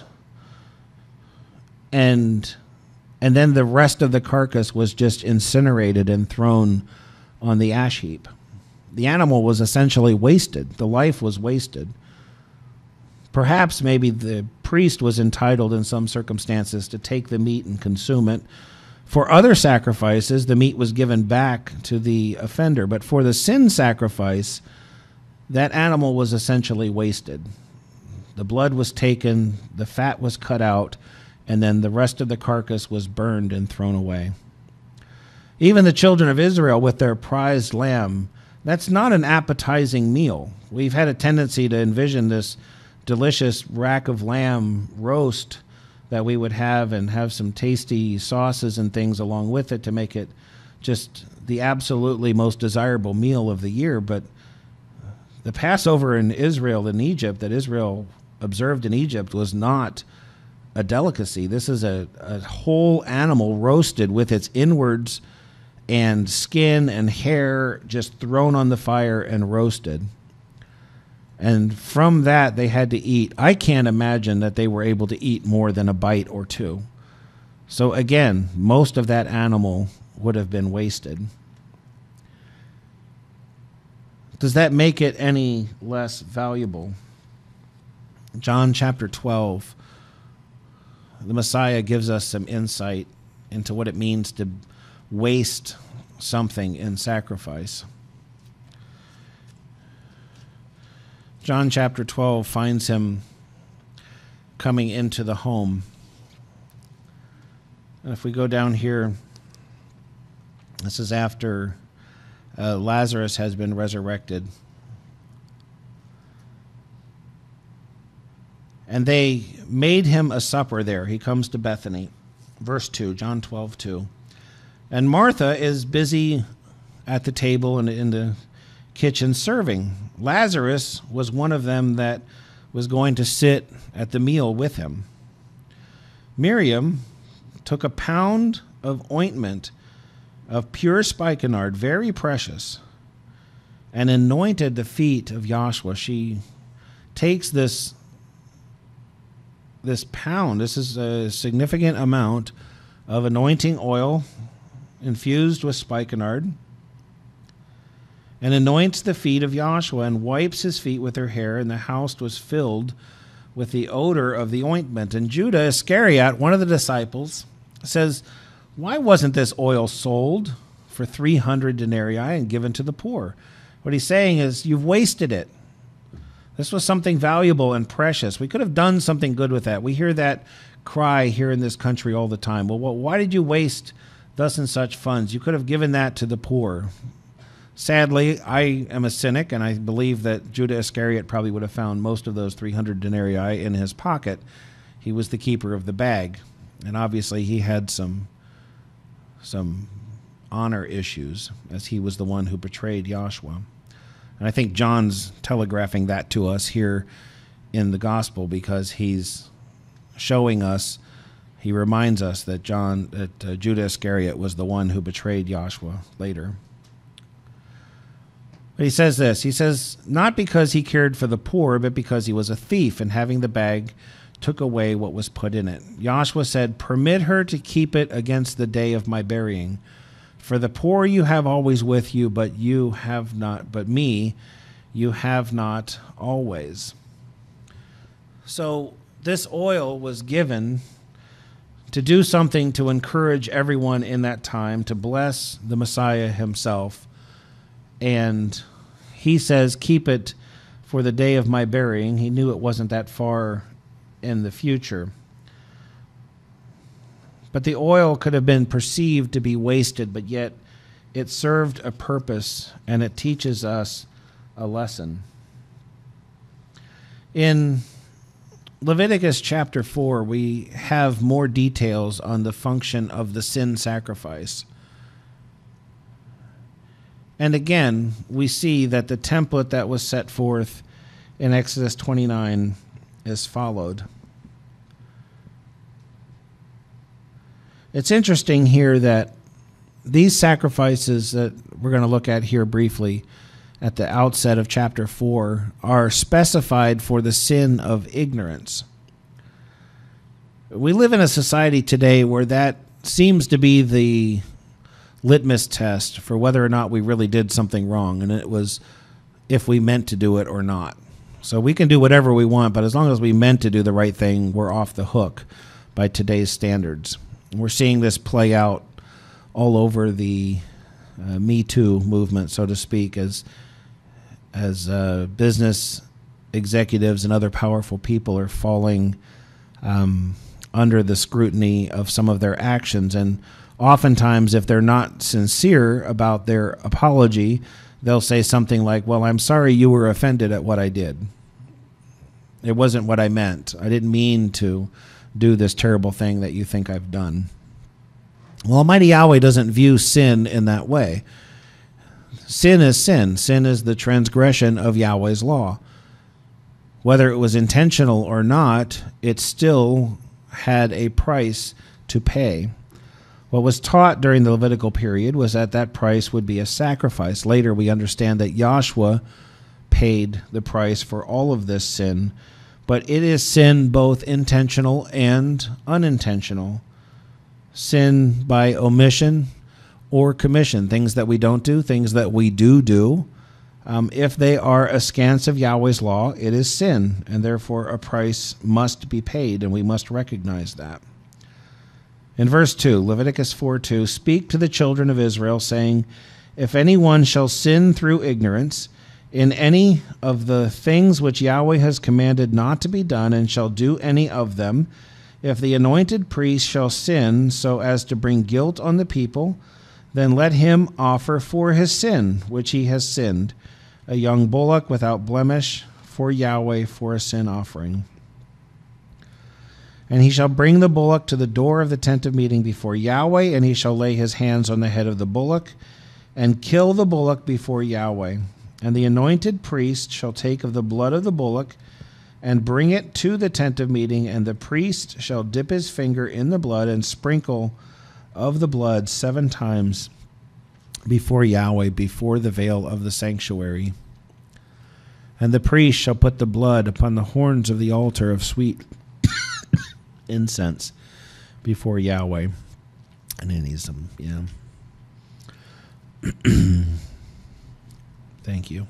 and and then the rest of the carcass was just incinerated and thrown on the ash heap? The animal was essentially wasted. The life was wasted. Perhaps maybe the priest was entitled in some circumstances to take the meat and consume it. For other sacrifices, the meat was given back to the offender. But for the sin sacrifice, that animal was essentially wasted. The blood was taken, the fat was cut out, and then the rest of the carcass was burned and thrown away. Even the children of Israel with their prized lamb, that's not an appetizing meal. We've had a tendency to envision this delicious rack of lamb roast that we would have and have some tasty sauces and things along with it to make it just the absolutely most desirable meal of the year. But the Passover in Israel, in Egypt, that Israel observed in Egypt, was not a delicacy. This is a, a whole animal roasted with its inwards and skin and hair just thrown on the fire and roasted. And from that, they had to eat. I can't imagine that they were able to eat more than a bite or two. So again, most of that animal would have been wasted. Does that make it any less valuable? John chapter twelve, the Messiah gives us some insight into what it means to waste something in sacrifice. John chapter twelve finds him coming into the home. And if we go down here, this is after uh, Lazarus has been resurrected. And they made him a supper there. He comes to Bethany. Verse two, John twelve two. And Martha is busy at the table and in the kitchen serving. Lazarus was one of them that was going to sit at the meal with him. Miriam took a pound of ointment of pure spikenard, very precious, and anointed the feet of Yahshua. She takes this, this pound, this is a significant amount of anointing oil infused with spikenard, and anoints the feet of Yahshua and wipes his feet with her hair, and the house was filled with the odor of the ointment. And Judah Iscariot, one of the disciples, says, why wasn't this oil sold for three hundred denarii and given to the poor? What he's saying is, you've wasted it. This was something valuable and precious. We could have done something good with that. We hear that cry here in this country all the time. Well, why did you waste thus and such funds? You could have given that to the poor. Sadly, I am a cynic, and I believe that Judah Iscariot probably would have found most of those three hundred denarii in his pocket. He was the keeper of the bag, and obviously he had some, some honor issues, as he was the one who betrayed Yahshua. And I think John's telegraphing that to us here in the gospel, because he's showing us, he reminds us that John, that uh, Judah Iscariot was the one who betrayed Yahshua later. But he says this, he says, not because he cared for the poor, but because he was a thief, and having the bag took away what was put in it. Yahshua said, permit her to keep it against the day of my burying. For the poor you have always with you, but you have not, but me you have not always. So this oil was given to do something to encourage everyone in that time, to bless the Messiah himself. And he says, keep it for the day of my burying. He knew it wasn't that far in the future. But the oil could have been perceived to be wasted, but yet it served a purpose, and it teaches us a lesson. In Leviticus chapter four, we have more details on the function of the sin sacrifice. And again, we see that the template that was set forth in Exodus twenty-nine is followed. It's interesting here that these sacrifices that we're going to look at here briefly at the outset of chapter four are specified for the sin of ignorance. We live in a society today where that seems to be the litmus test for whether or not we really did something wrong, and it was if we meant to do it or not. So we can do whatever we want, but as long as we meant to do the right thing, we're off the hook by today's standards. And we're seeing this play out all over the uh, Me Too movement, so to speak, as as uh, business executives and other powerful people are falling um, under the scrutiny of some of their actions. And oftentimes, if they're not sincere about their apology, they'll say something like, well, I'm sorry you were offended at what I did. It wasn't what I meant. I didn't mean to do this terrible thing that you think I've done. Well, Almighty Yahweh doesn't view sin in that way. Sin is sin. Sin is the transgression of Yahweh's law. Whether it was intentional or not, it still had a price to pay. What was taught during the Levitical period was that that price would be a sacrifice. Later we understand that Yahshua paid the price for all of this sin, but it is sin both intentional and unintentional. Sin by omission or commission, things that we don't do, things that we do do. Um, if they are askance of Yahweh's law, it is sin, and therefore a price must be paid, and we must recognize that. In verse two, Leviticus four two, speak to the children of Israel, saying, if anyone shall sin through ignorance in any of the things which Yahweh has commanded not to be done, and shall do any of them, if the anointed priest shall sin so as to bring guilt on the people, then let him offer for his sin which he has sinned a young bullock without blemish for Yahweh for a sin offering. And he shall bring the bullock to the door of the tent of meeting before Yahweh, and he shall lay his hands on the head of the bullock, and kill the bullock before Yahweh. And the anointed priest shall take of the blood of the bullock, and bring it to the tent of meeting, and the priest shall dip his finger in the blood, and sprinkle of the blood seven times before Yahweh, before the veil of the sanctuary. And the priest shall put the blood upon the horns of the altar of sweet incense before Yahweh. And then he's, um, yeah. Thank you.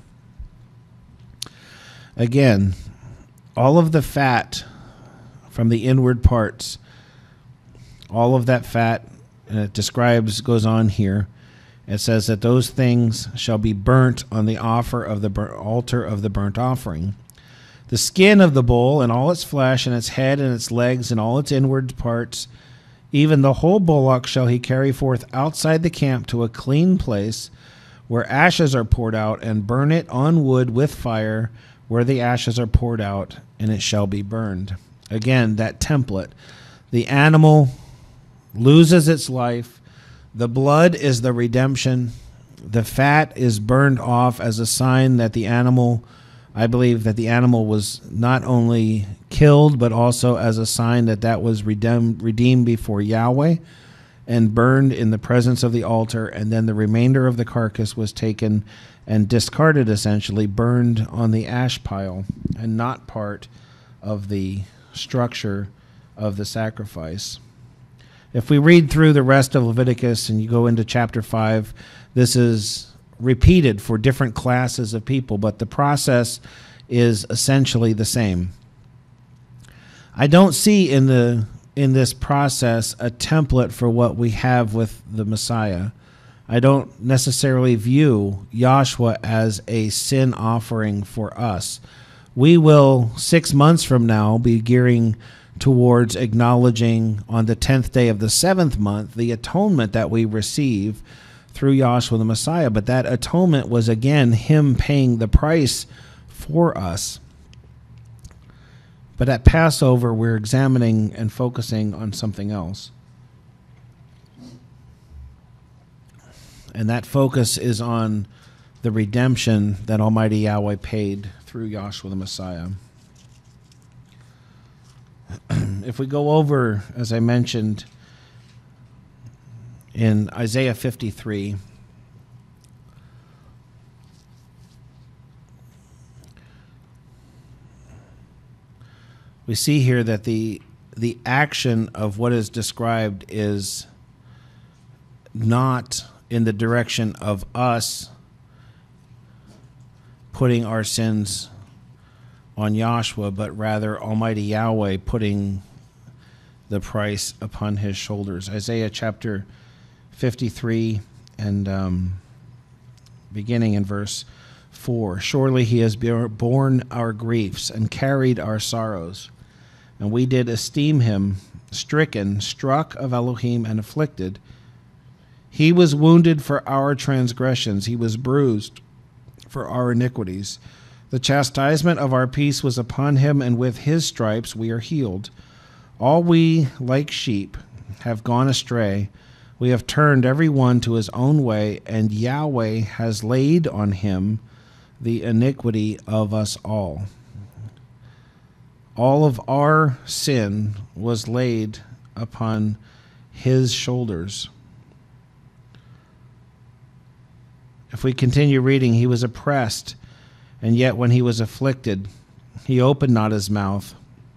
Again, all of the fat from the inward parts, all of that fat, and it describes, goes on here, it says that those things shall be burnt on the offer of the bur- altar of the burnt offering. The skin of the bull and all its flesh and its head and its legs and all its inward parts, even the whole bullock shall he carry forth outside the camp to a clean place where ashes are poured out, and burn it on wood with fire where the ashes are poured out, and it shall be burned. Again, that template. The animal loses its life. The blood is the redemption. The fat is burned off as a sign that the animal, I believe that the animal was not only killed, but also as a sign that that was redeemed, redeemed before Yahweh and burned in the presence of the altar. And then the remainder of the carcass was taken and discarded, essentially burned on the ash pile, and not part of the structure of the sacrifice. If we read through the rest of Leviticus and you go into chapter five, this is repeated for different classes of people, but the process is essentially the same. I don't see in the in this process a template for what we have with the Messiah. I don't necessarily view Yahshua as a sin offering for us. We will, six months from now, be gearing towards acknowledging on the tenth day of the seventh month the atonement that we receive through Yahshua the Messiah. But that atonement was, again, him paying the price for us. But at Passover, we're examining and focusing on something else. And that focus is on the redemption that Almighty Yahweh paid through Yahshua the Messiah. If we go over, as I mentioned, in Isaiah fifty-three, we see here that the the action of what is described is not in the direction of us putting our sins on Yahshua, but rather Almighty Yahweh putting the price upon his shoulders. Isaiah chapter fifty-three, and um, beginning in verse four. Surely he has borne our griefs and carried our sorrows, and we did esteem him stricken, struck of Elohim, and afflicted. He was wounded for our transgressions. He was bruised for our iniquities. The chastisement of our peace was upon him, and with his stripes we are healed. All we, like sheep, have gone astray. We have turned every one to his own way, and Yahweh has laid on him the iniquity of us all. All of our sin was laid upon his shoulders. If we continue reading, he was oppressed, and yet when he was afflicted, he opened not his mouth.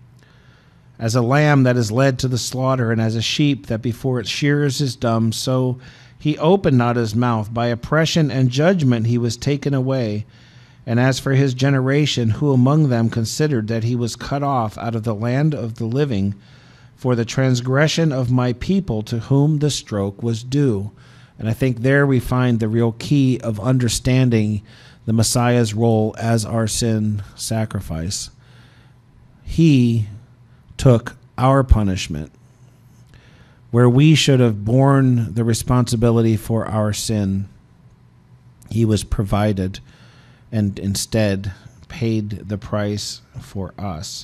As a lamb that is led to the slaughter, and as a sheep that before its shearers is dumb, so he opened not his mouth. By oppression and judgment he was taken away. And as for his generation, who among them considered that he was cut off out of the land of the living for the transgression of my people, to whom the stroke was due? And I think there we find the real key of understanding the Messiah's role as our sin sacrifice. He took our punishment, where we should have borne the responsibility for our sin. He was provided and instead paid the price for us.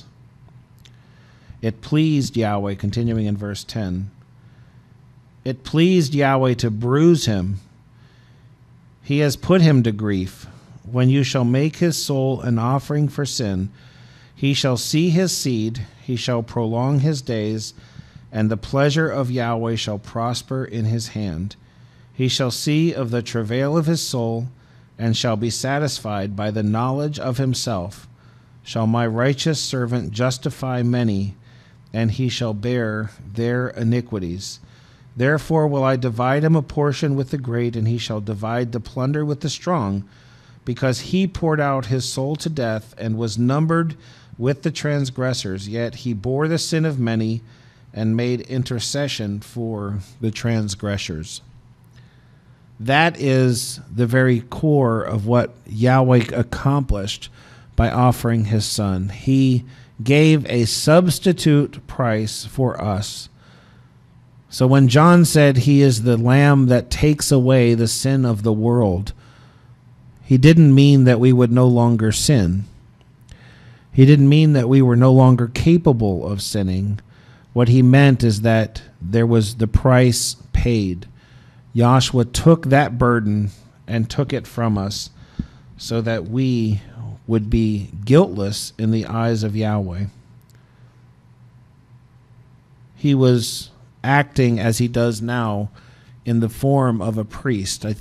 It pleased Yahweh, continuing in verse ten, it pleased Yahweh to bruise him. He has put him to grief. When you shall make his soul an offering for sin, he shall see his seed, he shall prolong his days, and the pleasure of Yahweh shall prosper in his hand. He shall see of the travail of his soul, and shall be satisfied by the knowledge of himself. Shall my righteous servant justify many, and he shall bear their iniquities. Therefore will I divide him a portion with the great, and he shall divide the plunder with the strong, because he poured out his soul to death, and was numbered with the transgressors. Yet he bore the sin of many, and made intercession for the transgressors. That is the very core of what Yahweh accomplished by offering his son. He gave a substitute price for us. So when John said he is the Lamb that takes away the sin of the world, he didn't mean that we would no longer sin. He didn't mean that we were no longer capable of sinning. What he meant is that there was the price paid. Yahshua took that burden and took it from us so that we would be guiltless in the eyes of Yahweh. He was acting as he does now in the form of a priest. I,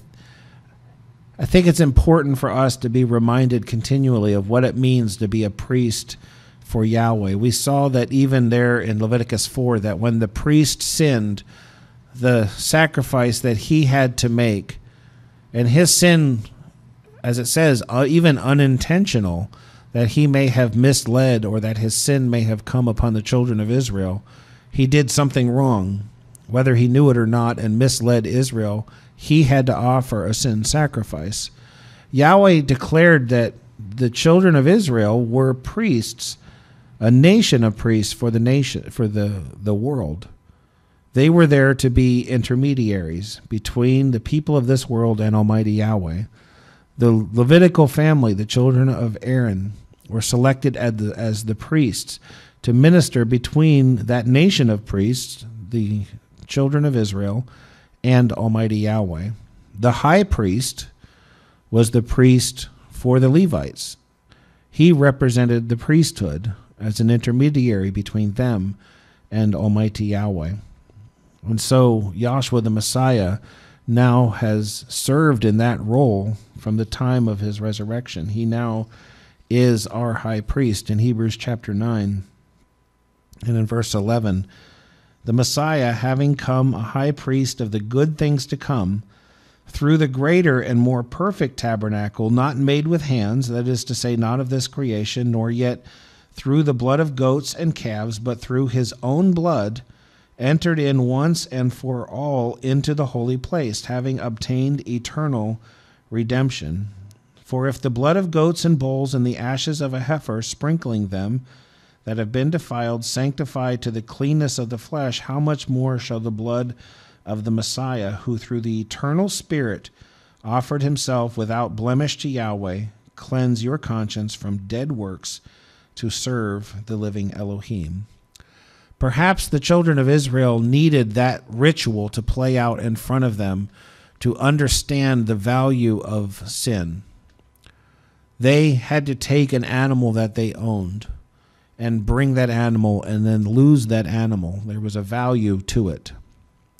I think it's important for us to be reminded continually of what it means to be a priest for Yahweh. We saw that even there in Leviticus four, that when the priest sinned, the sacrifice that he had to make, and his sin, as it says, uh, even unintentional, that he may have misled or that his sin may have come upon the children of Israel, he did something wrong. Whether he knew it or not and misled Israel, he had to offer a sin sacrifice. Yahweh declared that the children of Israel were priests, a nation of priests for the nation, for the, the world. They were there to be intermediaries between the people of this world and Almighty Yahweh. The Levitical family, the children of Aaron, were selected as the, as the priests to minister between that nation of priests, the children of Israel, and Almighty Yahweh. The high priest was the priest for the Levites. He represented the priesthood as an intermediary between them and Almighty Yahweh. And so Yahshua the Messiah now has served in that role from the time of his resurrection. He now is our high priest. In Hebrews chapter nine and in verse eleven, the Messiah, having come a high priest of the good things to come, through the greater and more perfect tabernacle, not made with hands, that is to say, not of this creation, nor yet through the blood of goats and calves, but through his own blood, entered in once and for all into the holy place, having obtained eternal redemption. For if the blood of goats and bulls and the ashes of a heifer, sprinkling them that have been defiled, sanctify to the cleanness of the flesh, how much more shall the blood of the Messiah, who through the eternal Spirit offered himself without blemish to Yahweh, cleanse your conscience from dead works to serve the living Elohim. Perhaps the children of Israel needed that ritual to play out in front of them to understand the value of sin. They had to take an animal that they owned and bring that animal and then lose that animal. There was a value to it.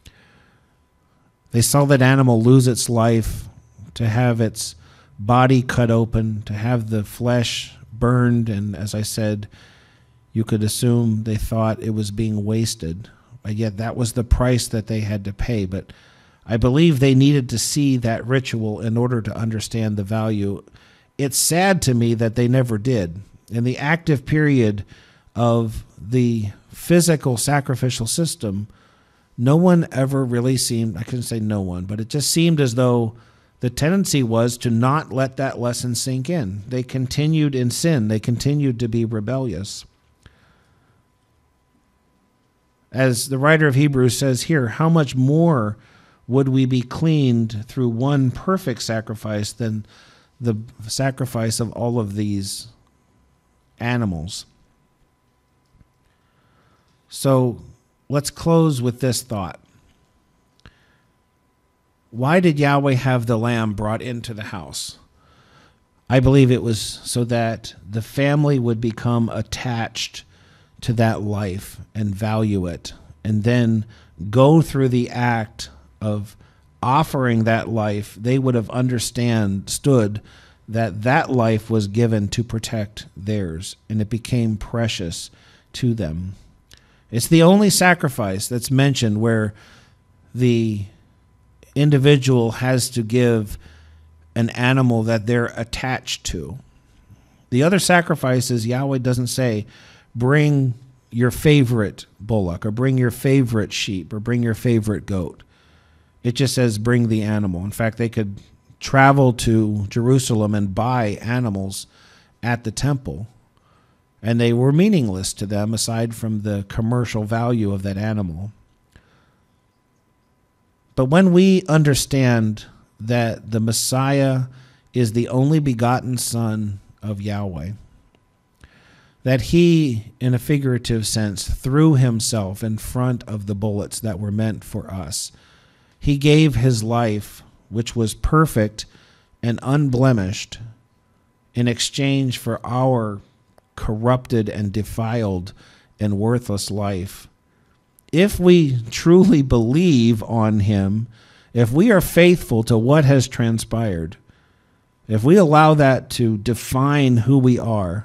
They saw that animal lose its life, to have its body cut open, to have the flesh burned, and as I said, you could assume they thought it was being wasted. But yet that was the price that they had to pay. But I believe they needed to see that ritual in order to understand the value. It's sad to me that they never did. In the active period of the physical sacrificial system, no one ever really seemed, I couldn't say no one, but it just seemed as though the tendency was to not let that lesson sink in. They continued in sin. They continued to be rebellious. As the writer of Hebrews says here, how much more would we be cleaned through one perfect sacrifice than the sacrifice of all of these animals? So let's close with this thought. Why did Yahweh have the lamb brought into the house? I believe it was so that the family would become attached to that life and value it, and then go through the act of offering that life. They would have understood that that life was given to protect theirs, and it became precious to them. It's the only sacrifice that's mentioned where the individual has to give an animal that they're attached to. The other sacrifices, Yahweh doesn't say, bring your favorite bullock, or bring your favorite sheep, or bring your favorite goat. It just says bring the animal. In fact, they could travel to Jerusalem and buy animals at the temple, and they were meaningless to them aside from the commercial value of that animal. But when we understand that the Messiah is the only begotten Son of Yahweh, that he, in a figurative sense, threw himself in front of the bullets that were meant for us. He gave his life, which was perfect and unblemished, in exchange for our corrupted and defiled and worthless life. If we truly believe on him, if we are faithful to what has transpired, if we allow that to define who we are,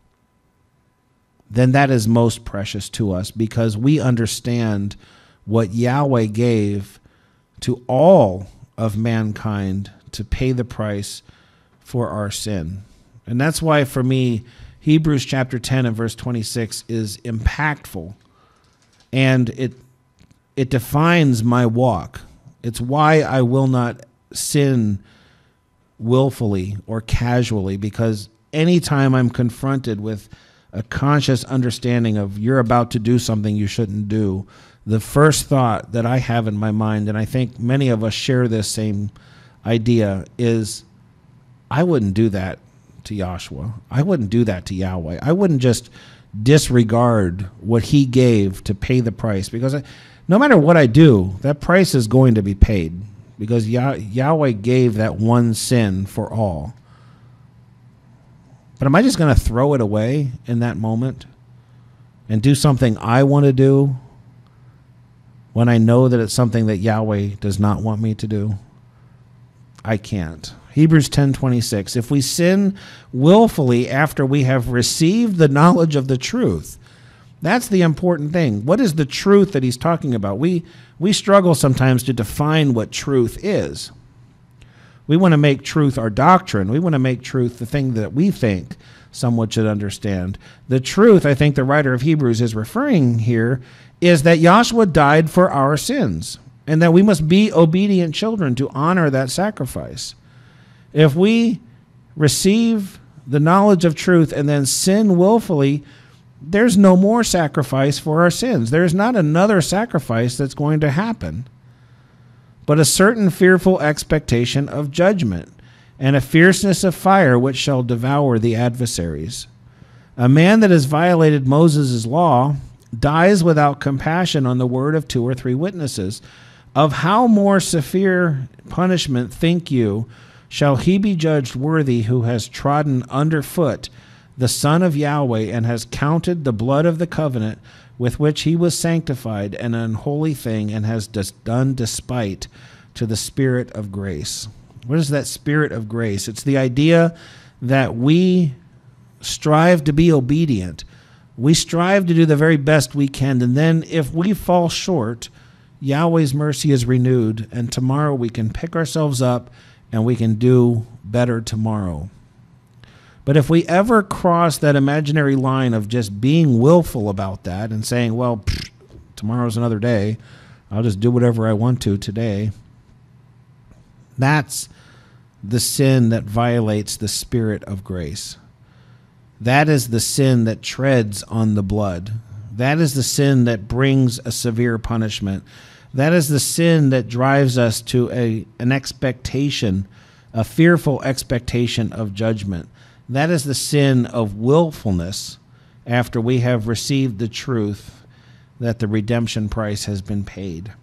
then that is most precious to us, because we understand what Yahweh gave to all of mankind to pay the price for our sin. And that's why, for me, Hebrews chapter ten and verse twenty-six is impactful, and it it defines my walk. It's why I will not sin willfully or casually, because anytime I'm confronted with a conscious understanding of you're about to do something you shouldn't do, the first thought that I have in my mind, and I think many of us share this same idea, is I wouldn't do that to Yahshua. I wouldn't do that to Yahweh. I wouldn't just disregard what he gave to pay the price, because I, no matter what I do, that price is going to be paid, because Yah, Yahweh gave that one sin for all. But am I just going to throw it away in that moment and do something I want to do when I know that it's something that Yahweh does not want me to do? I can't. Hebrews ten twenty-six, if we sin willfully after we have received the knowledge of the truth, that's the important thing. What is the truth that he's talking about? We we struggle sometimes to define what truth is. We want to make truth our doctrine. We want to make truth the thing that we think someone should understand. The truth, I think the writer of Hebrews is referring here, is that Yahshua died for our sins, and that we must be obedient children to honor that sacrifice. If we receive the knowledge of truth and then sin willfully, there's no more sacrifice for our sins. There's not another sacrifice that's going to happen, but a certain fearful expectation of judgment and a fierceness of fire which shall devour the adversaries. A man that has violated Moses' law dies without compassion on the word of two or three witnesses. Of how more severe punishment, think you, shall he be judged worthy who has trodden underfoot the Son of Yahweh, and has counted the blood of the covenant with which he was sanctified an unholy thing, and has done despite to the Spirit of grace. What is that Spirit of grace? It's the idea that we strive to be obedient. We strive to do the very best we can, and then if we fall short, Yahweh's mercy is renewed, and tomorrow we can pick ourselves up and we can do better tomorrow. But if we ever cross that imaginary line of just being willful about that and saying, well, pfft, tomorrow's another day, I'll just do whatever I want to today, that's the sin that violates the Spirit of grace. That is the sin that treads on the blood. That is the sin that brings a severe punishment. That is the sin that drives us to a an expectation, a fearful expectation of judgment. That is the sin of willfulness after we have received the truth that the redemption price has been paid.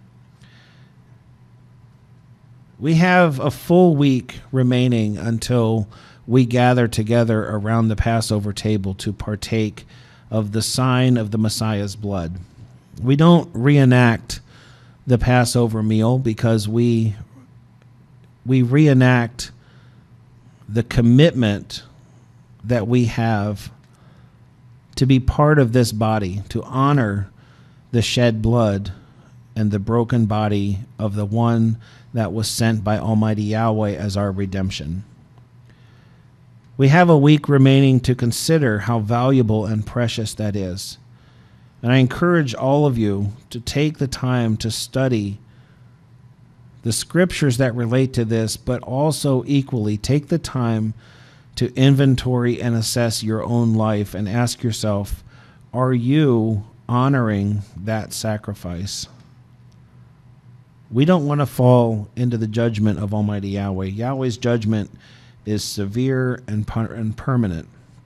We have a full week remaining until we gather together around the Passover table to partake of the sign of the Messiah's blood. We don't reenact the Passover meal because we we reenact the commitment that we have to be part of this body, to honor the shed blood and the broken body of the one that was sent by Almighty Yahweh as our redemption. We have a week remaining to consider how valuable and precious that is. And I encourage all of you to take the time to study the scriptures that relate to this, but also equally take the time to inventory and assess your own life and ask yourself, are you honoring that sacrifice? We don't want to fall into the judgment of Almighty Yahweh. Yahweh's judgment is severe and, per- and permanent.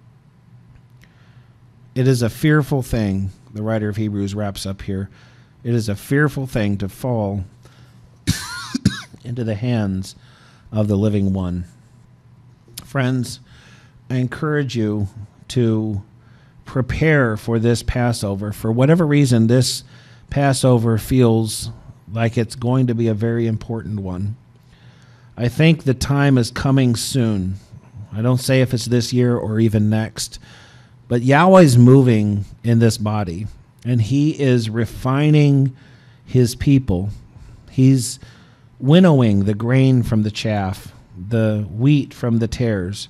It is a fearful thing, the writer of Hebrews wraps up here, it is a fearful thing to fall into the hands of the living one. Friends, I encourage you to prepare for this Passover. For whatever reason, this Passover feels like it's going to be a very important one. I think the time is coming soon. I don't say if it's this year or even next, but Yahweh's moving in this body, and he is refining his people. He's winnowing the grain from the chaff, the wheat from the tares.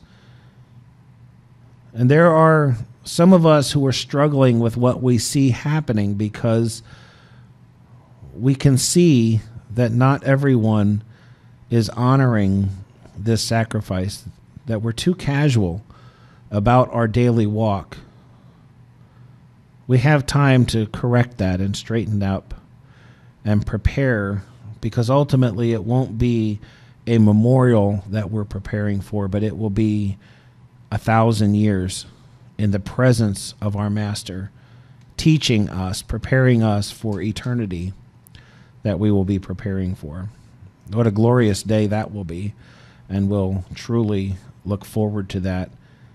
And there are some of us who are struggling with what we see happening because we can see that not everyone is honoring this sacrifice, that we're too casual about our daily walk. We have time to correct that and straighten up and prepare, because ultimately it won't be a memorial that we're preparing for, but it will be a thousand years in the presence of our Master, teaching us, preparing us for eternity that we will be preparing for. What a glorious day that will be, and we'll truly look forward to that.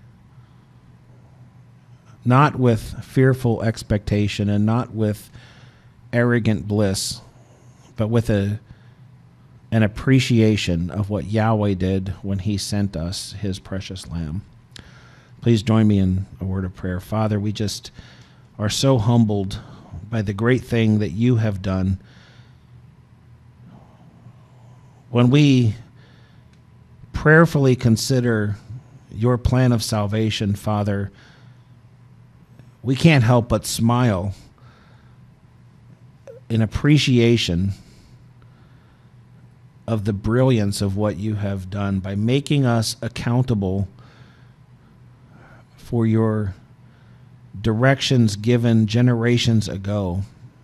Not with fearful expectation and not with arrogant bliss, but with a an appreciation of what Yahweh did when he sent us his precious Lamb. Please join me in a word of prayer. Father, we just are so humbled by the great thing that you have done. When we prayerfully consider your plan of salvation, Father, we can't help but smile in appreciation of the brilliance of what you have done by making us accountable for your directions given generations ago.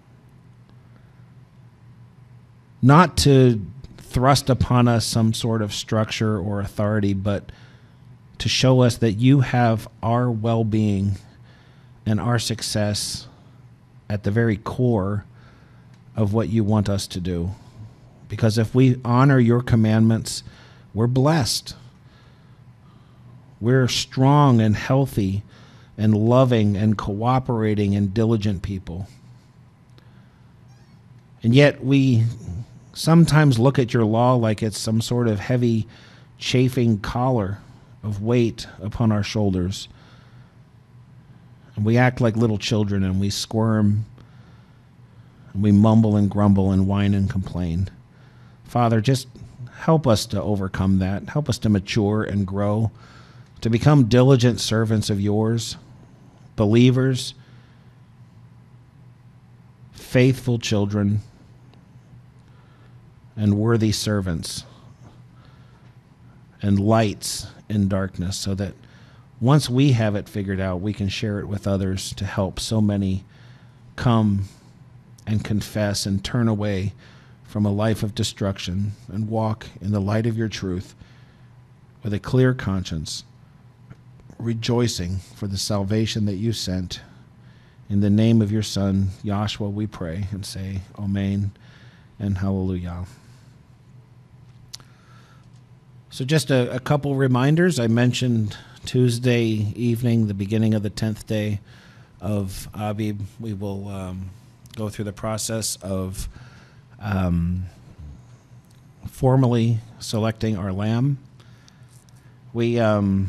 Not to thrust upon us some sort of structure or authority, but to show us that you have our well-being and our success at the very core of what you want us to do. Because if we honor your commandments, we're blessed. We're strong and healthy and loving and cooperating and diligent people. And yet we sometimes look at your law like it's some sort of heavy, chafing collar of weight upon our shoulders. And we act like little children, and we squirm, and we mumble and grumble and whine and complain. Father, just help us to overcome that. Help us to mature and grow, to become diligent servants of yours, believers, faithful children, and worthy servants, and lights in darkness, so that once we have it figured out, we can share it with others to help so many come and confess and turn away from a life of destruction and walk in the light of your truth with a clear conscience, rejoicing for the salvation that you sent. In the name of your Son, Yahshua, we pray and say, Amen and hallelujah. So just a, a couple reminders. I mentioned Tuesday evening, the beginning of the tenth day of Abib. We will um, go through the process of um, formally selecting our lamb. We um,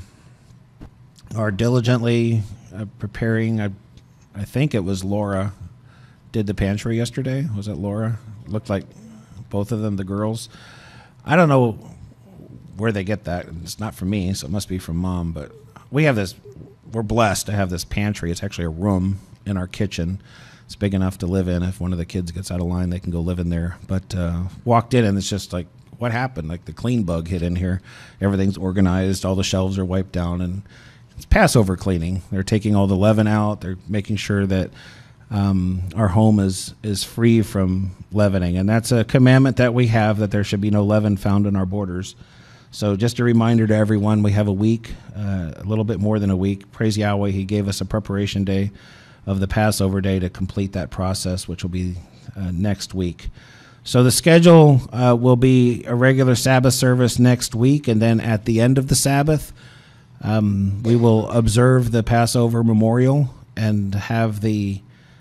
are diligently uh, preparing. I, I think it was Laura did the pantry yesterday. Was it Laura? It looked like both of them, the girls. I don't know where they get that. It's not from me, so it must be from Mom. But we have this, we're blessed to have this pantry. It's actually a room in our kitchen. It's big enough to live in. If one of the kids gets out of line, they can go live in there. But uh, walked in, and it's just like, what happened? Like the clean bug hit in here. Everything's organized. All the shelves are wiped down, and it's Passover cleaning. They're taking all the leaven out. They're making sure that um, our home is is free from leavening. And that's a commandment that we have, that there should be no leaven found in our borders. So just a reminder to everyone, we have a week, uh, a little bit more than a week. Praise Yahweh, he gave us a preparation day of the Passover day to complete that process, which will be uh, next week. So the schedule uh, will be a regular Sabbath service next week, and then at the end of the Sabbath, um, we will observe the Passover memorial and have the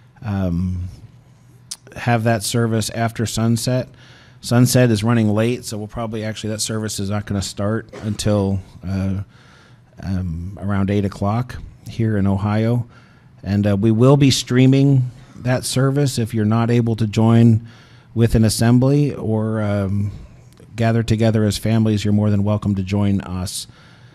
um, have that service after sunset. Sunset is running late, so we'll probably actually, that service is not going to start until uh, um, around eight o'clock here in Ohio. And uh, we will be streaming that service. If you're not able to join with an assembly or um, gather together as families, you're more than welcome to join us.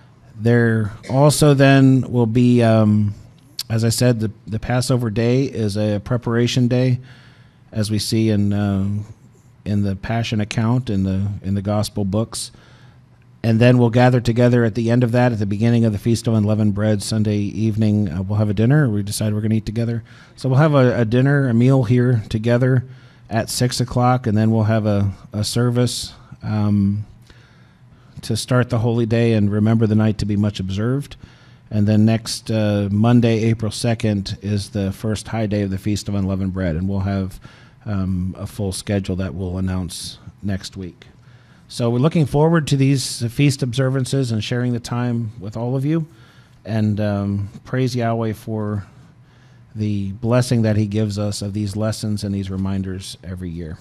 There also then will be, um, as I said, the, the Passover day is a preparation day, as we see in um, in the Passion account in the in the Gospel books. And then we'll gather together at the end of that, at the beginning of the Feast of Unleavened Bread, Sunday evening. Uh, we'll have a dinner. We decide we're going to eat together. So we'll have a, a dinner, a meal here together at six o'clock, and then we'll have a, a service um, to start the holy day and remember the night to be much observed. And then next uh, Monday, April second, is the first high day of the Feast of Unleavened Bread, and we'll have um, a full schedule that we'll announce next week. So we're looking forward to these feast observances and sharing the time with all of you, and um, praise Yahweh for the blessing that he gives us of these lessons and these reminders every year.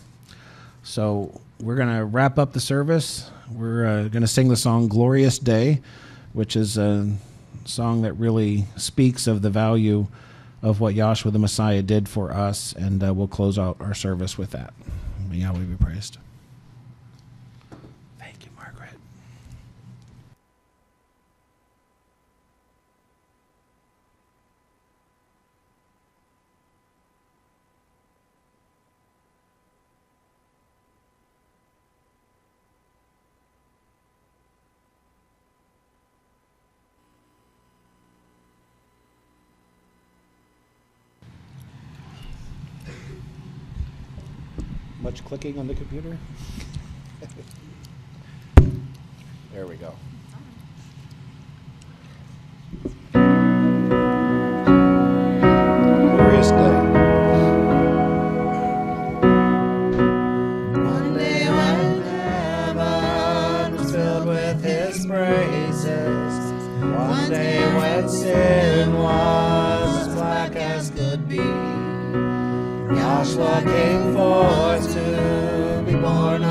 So we're going to wrap up the service. We're uh, going to sing the song Glorious Day, which is a song that really speaks of the value of what Yahshua the Messiah did for us, and uh, we'll close out our service with that. May Yahweh be praised. Thank you, Margaret. Much clicking on the computer? There we go. Glorious day. One day when heaven was filled with his praises, one day when sin was as black as could be, Yahshua came forth to be born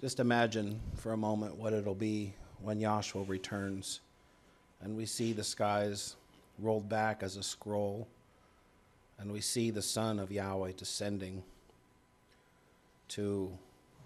Just imagine for a moment what it'll be when Yahshua returns and we see the skies rolled back as a scroll and we see the Son of Yahweh descending to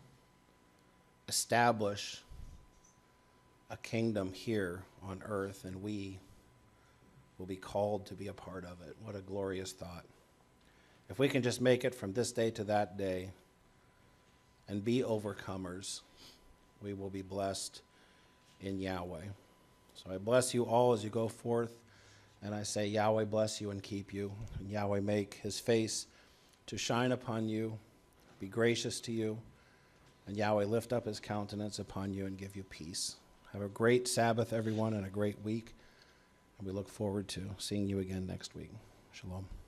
establish a kingdom here on earth, and we will be called to be a part of it. What a glorious thought. If we can just make it from this day to that day and be overcomers, we will be blessed in Yahweh. So I bless you all as you go forth, and I say Yahweh bless you and keep you, and Yahweh make his face to shine upon you, be gracious to you, and Yahweh lift up his countenance upon you and give you peace. Have a great Sabbath, everyone, and a great week, and we look forward to seeing you again next week. Shalom.